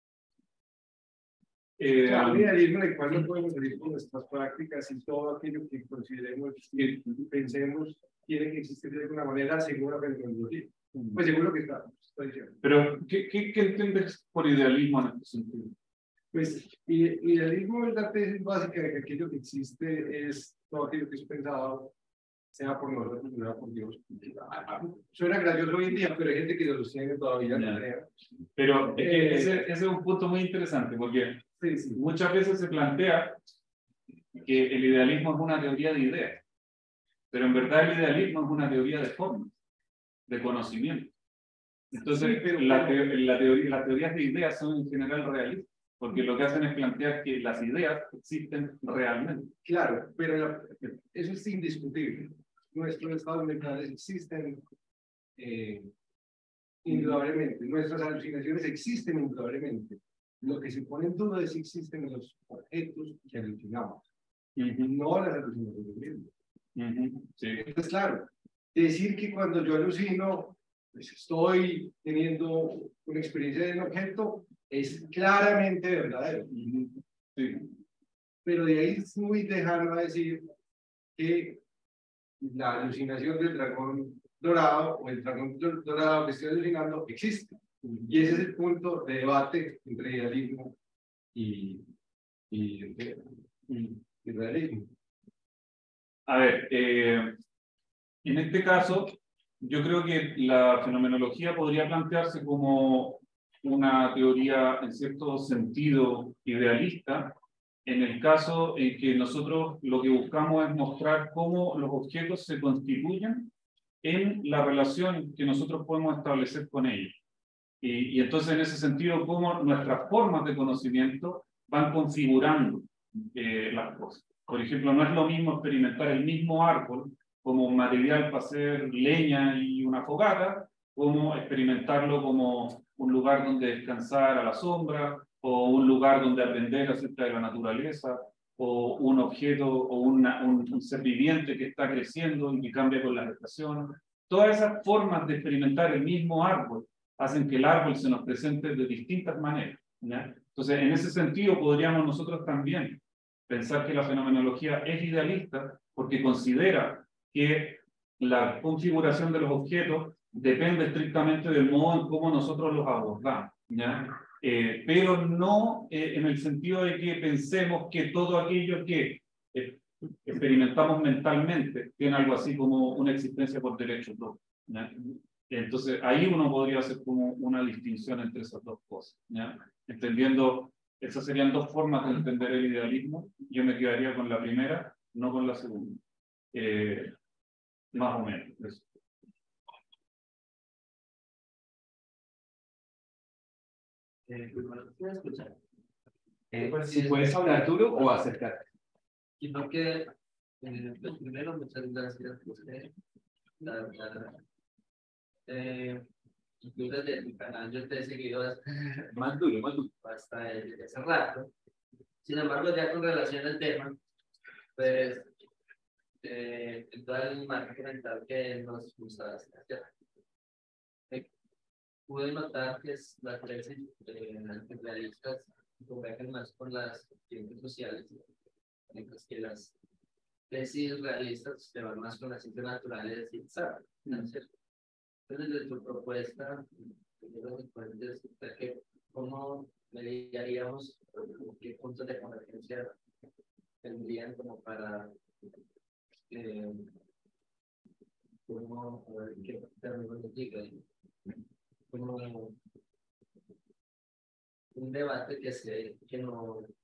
O Eh, sea, un idealismo en el cual no podemos salir con nuestras prácticas y todo aquello que consideremos y pensemos tiene que existir de alguna manera según la fenomenología. Pues seguro que está, está diciendo. pero, ¿qué, qué, ¿qué entiendes por idealismo en este sentido? Pues, y, idealismo es la tesis básica de que aquello que existe es todo aquello que es pensado, sea por nosotros, sea por Dios. Suena gracioso hoy en día, pero hay gente que lo sostiene todavía. No creo. Pero es que Eh, ese, ese es un punto muy interesante, porque sí, sí. muchas veces se plantea que el idealismo es una teoría de ideas, pero en verdad el idealismo es una teoría de formas, de conocimiento. Entonces, Sí, pero, la, pero, te, la teoría, las teorías de ideas son en general realistas, porque lo que hacen es plantear que las ideas existen realmente. Claro, pero la, eso es indiscutible. Nuestros estados mentales existen eh, indudablemente, nuestras alucinaciones existen indudablemente. Lo que se pone en duda es si existen los objetos que alucinamos, Uh-huh. no las alucinaciones mismas. Uh-huh. Sí. Entonces, claro, decir que cuando yo alucino, pues estoy teniendo una experiencia de un objeto, es claramente verdadero. Uh-huh. Sí. Pero de ahí es muy lejano a decir que la alucinación del dragón dorado o el dragón dorado que estoy alucinando existe. Y ese es el punto de debate entre idealismo y, y, y, y realismo. A ver, eh, en este caso, yo creo que la fenomenología podría plantearse como una teoría en cierto sentido idealista, en el caso en que nosotros lo que buscamos es mostrar cómo los objetos se constituyen en la relación que nosotros podemos establecer con ellos. Y, y entonces, en ese sentido, cómo nuestras formas de conocimiento van configurando eh, las cosas. Por ejemplo, no es lo mismo experimentar el mismo árbol como material para hacer leña y una fogata, como experimentarlo como un lugar donde descansar a la sombra, o un lugar donde aprender acerca de la naturaleza, o un objeto o una, un, un ser viviente que está creciendo y que cambia con las estaciones. Todas esas formas de experimentar el mismo árbol hacen que el árbol se nos presente de distintas maneras, ¿ya? Entonces, en ese sentido, podríamos nosotros también pensar que la fenomenología es idealista porque considera que la configuración de los objetos depende estrictamente del modo en cómo nosotros los abordamos, ¿ya? Eh, pero no eh, en el sentido de que pensemos que todo aquello que eh, experimentamos mentalmente tiene algo así como una existencia por derecho propio, ¿ya? Entonces, ahí uno podría hacer como una distinción entre esas dos cosas, ¿ya? Entendiendo, esas serían dos formas de entender el idealismo. Yo me quedaría con la primera, no con la segunda. Eh, más o menos. Eso. Eh, ¿puedes escuchar? Eh, Pues, si si puedes hablar duro o acercarte. Y porque, eh, pues, primero, muchas gracias por usted. La verdad, eh, incluso desde mi canal yo te he seguido hasta, Más duro, más duro. hasta desde hace rato. Sin embargo, ya con relación al tema, pues, eh, en todo el marco mental que nos gusta hacer, eh, pude notar que es las tesis eh, realistas convergen más con las ciencias sociales, mientras que las tesis realistas se van más con las ciencias naturales y exactas, ¿no es cierto? Entonces, de tu propuesta, que ¿cómo mediaríamos qué puntos de convergencia tendrían como para eh, cómo, a ver, qué términos diga, como un debate que se que no o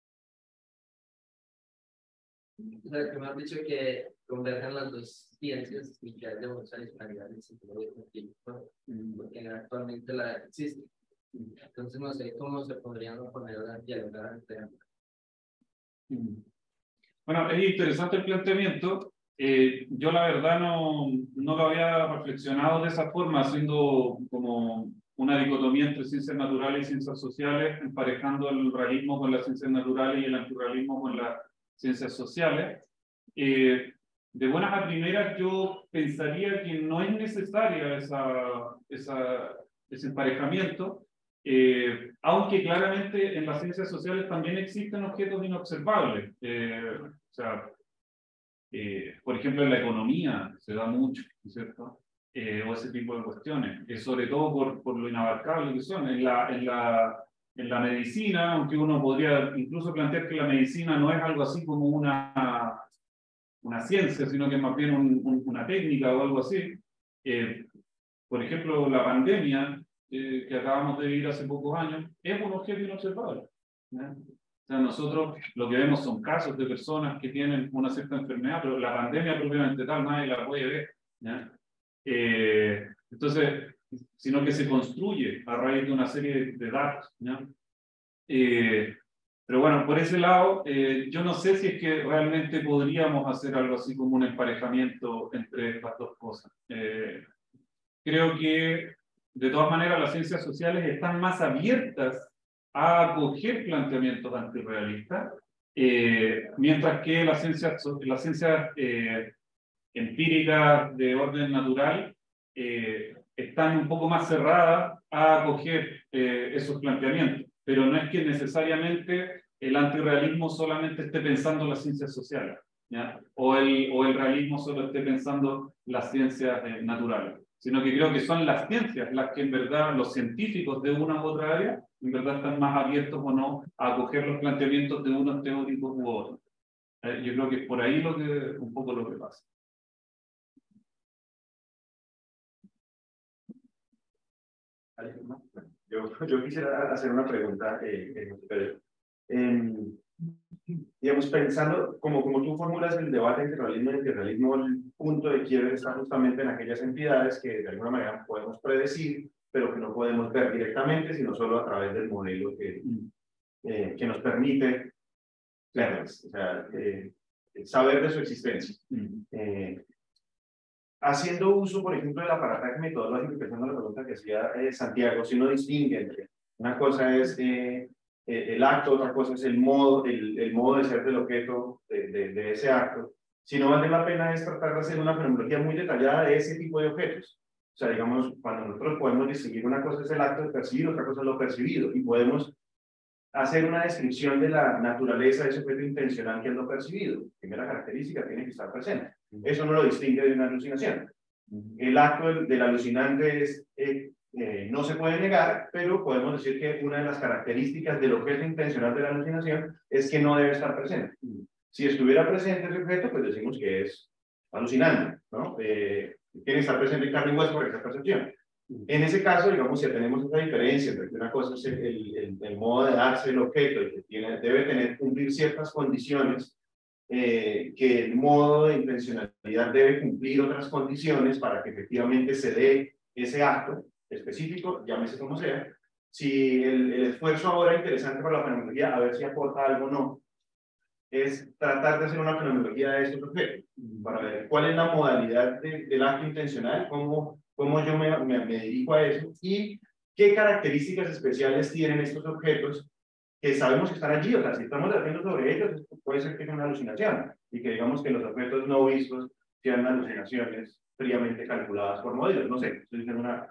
sea, que me has dicho que converjan las dos ciencias y que haya mucha disparidad en el sentido de conflicto, porque actualmente la existe. Entonces, no sé cómo se podrían poner a dialogar entre ambas. Bueno, es interesante el planteamiento Eh, yo la verdad no, no lo había reflexionado de esa forma, haciendo como una dicotomía entre ciencias naturales y ciencias sociales, emparejando el realismo con las ciencias naturales y el antirrealismo con las ciencias sociales. Eh, de buenas a primeras yo pensaría que no es necesaria esa, esa, ese emparejamiento, eh, aunque claramente en las ciencias sociales también existen objetos inobservables. Eh, o sea, Eh, por ejemplo, en la economía se da mucho, ¿no es cierto? Eh, o ese tipo de cuestiones, eh, sobre todo por, por lo inabarcable que son. En la, en, la, en la medicina, aunque uno podría incluso plantear que la medicina no es algo así como una, una ciencia, sino que es más bien un, un, una técnica o algo así. Eh, por ejemplo, la pandemia eh, que acabamos de vivir hace pocos años es un objeto inobservable, ¿no? O sea, nosotros lo que vemos son casos de personas que tienen una cierta enfermedad, pero la pandemia propiamente tal nadie la puede ver, ¿ya? Eh, entonces, sino que se construye a raíz de una serie de datos, ¿ya? Eh, pero bueno, por ese lado, eh, yo no sé si es que realmente podríamos hacer algo así como un emparejamiento entre estas dos cosas. Eh, creo que, de todas maneras, las ciencias sociales están más abiertas a acoger planteamientos antirrealistas, eh, mientras que las ciencias, las ciencias eh, empíricas de orden natural eh, están un poco más cerradas a acoger eh, esos planteamientos. Pero no es que necesariamente el antirrealismo solamente esté pensando las ciencias sociales, ¿ya? O, el, o el realismo solo esté pensando las ciencias eh, naturales, sino que creo que son las ciencias las que en verdad los científicos de una u otra área en verdad están más abiertos o no a acoger los planteamientos de unos teóricos u otros. Eh, yo creo que es por ahí lo que, un poco lo que pasa. Yo, yo quisiera hacer una pregunta, eh, eh, eh, digamos, pensando, como, como tú formulas el debate entre realismo y antirrealismo, el punto de quiebre está justamente en aquellas entidades que de alguna manera podemos predecir, pero que no podemos ver directamente, sino solo a través del modelo que, eh, que nos permite verlas, o sea, eh, saber de su existencia. Eh, haciendo uso, por ejemplo, del aparataje metodológico, que es una pregunta que hacía eh, Santiago, si uno distingue entre una cosa es eh, el acto, otra cosa es el modo, el, el modo de ser del objeto de, de, de ese acto, si no vale la pena es tratar de hacer una fenomenología muy detallada de ese tipo de objetos. O sea, digamos, cuando nosotros podemos distinguir una cosa es el acto de percibir, otra cosa es lo percibido, y podemos hacer una descripción de la naturaleza de ese objeto intencional que es lo percibido. Primera característica, tiene que estar presente. Eso no lo distingue de una alucinación. El acto del, del alucinante es, eh, eh, no se puede negar, pero podemos decir que una de las características del objeto intencional de la alucinación es que no debe estar presente. Si estuviera presente ese objeto, pues decimos que es alucinante, ¿no? Eh, tiene que estar presente en carne y hueso para esa percepción. En ese caso, digamos, si tenemos esa diferencia entre que una cosa es el, el, el modo de darse el objeto y que tiene, debe tener, cumplir ciertas condiciones, eh, que el modo de intencionalidad debe cumplir otras condiciones para que efectivamente se dé ese acto específico, llámese como sea. Si el, el esfuerzo ahora interesante para la fenomenología, a ver si aporta algo o no, es tratar de hacer una fenomenología de estos objetos, para ver cuál es la modalidad de, del acto intencional, cómo, cómo yo me, me, me dirijo a eso y qué características especiales tienen estos objetos que sabemos que están allí. O sea, si estamos debatiendo sobre ellos, puede ser que sea una alucinación y que digamos que los objetos no vistos sean alucinaciones fríamente calculadas por modelos. No sé, estoy diciendo una...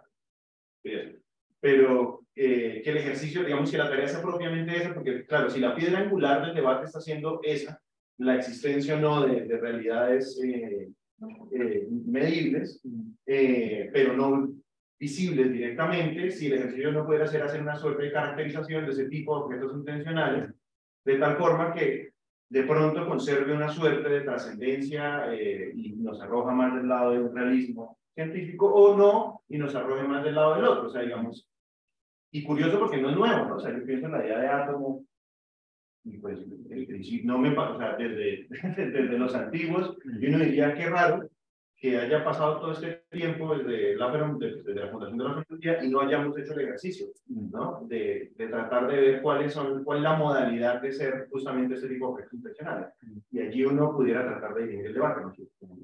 Pero eh, que el ejercicio, digamos que la tarea sea propiamente esa, porque claro, si la piedra angular del debate está siendo esa, la existencia o no de, de realidades eh, eh, medibles, eh, pero no visibles directamente, si el ejercicio no pudiera ser hacer una suerte de caracterización de ese tipo de objetos intencionales, de tal forma que de pronto conserve una suerte de trascendencia eh, y nos arroja más del lado de un realismo científico, o no, y nos arroje más del lado del otro. O sea, digamos, y curioso porque no es nuevo, ¿no? O sea, yo pienso en la idea de átomo, y pues el principio no me pasa, o sea, desde, desde los antiguos, y uno diría qué raro que haya pasado todo este tiempo desde la, desde la fundación de la filosofía y no hayamos hecho el ejercicio, ¿no? De, de tratar de ver cuáles son, cuál es la modalidad de ser justamente este tipo de objetos intencionales. Y allí uno pudiera tratar de dirigir el debate, ¿no?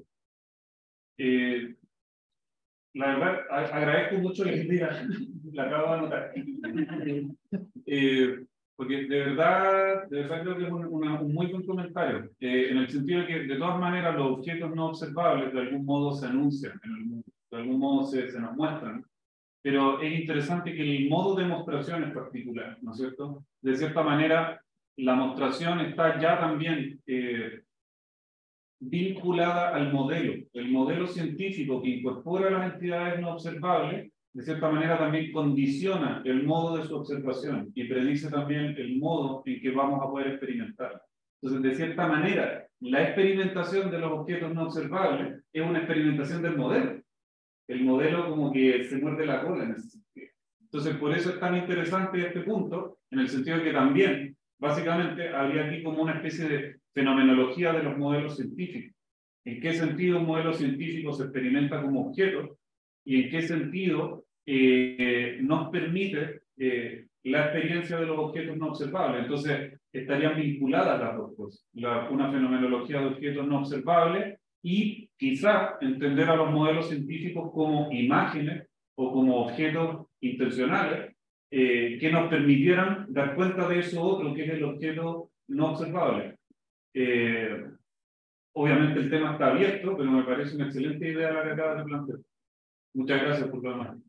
Eh, la verdad, a- agradezco mucho la idea, la acabo de anotar. Eh, porque de verdad, de verdad creo que es un, una, un muy buen comentario, eh, en el sentido de que de todas maneras los objetos no observables de algún modo se anuncian en el mundo, de algún modo se, se nos muestran, pero es interesante que el modo de mostración es particular, ¿no es cierto? De cierta manera, la mostración está ya también eh, vinculada al modelo, el modelo científico que incorpora las entidades no observables, de cierta manera también condiciona el modo de su observación y predice también el modo en que vamos a poder experimentar. Entonces, de cierta manera, la experimentación de los objetos no observables es una experimentación del modelo. El modelo como que se muerde la cola en ese sentido. Entonces, por eso es tan interesante este punto, en el sentido de que también, básicamente, habría aquí como una especie de fenomenología de los modelos científicos. ¿En qué sentido un modelo científico se experimenta como objeto? ¿Y en qué sentido eh, nos permite eh, la experiencia de los objetos no observables? Entonces, estarían vinculadas las dos cosas. La, una fenomenología de objetos no observables y quizá entender a los modelos científicos como imágenes o como objetos intencionales eh, que nos permitieran dar cuenta de eso otro que es el objeto no observable. Eh, obviamente el tema está abierto, pero me parece una excelente idea la que acabas de plantear. Muchas gracias por la mano.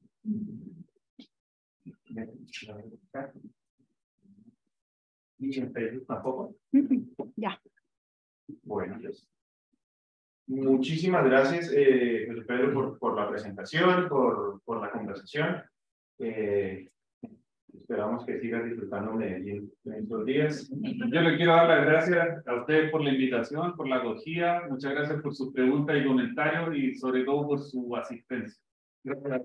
¿Y en Facebook tampoco? Ya. Bueno, pues. Muchísimas gracias, eh, José Pedro, por, por la presentación, por, por la conversación. Eh, esperamos que sigas disfrutando de Medellín en estos días. Yo le quiero dar las gracias a ustedes por la invitación, por la acogida. Muchas gracias por sus preguntas y comentarios y sobre todo por su asistencia. Gracias.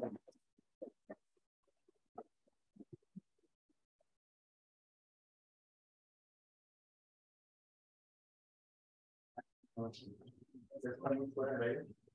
¿Estamos fuera de aire?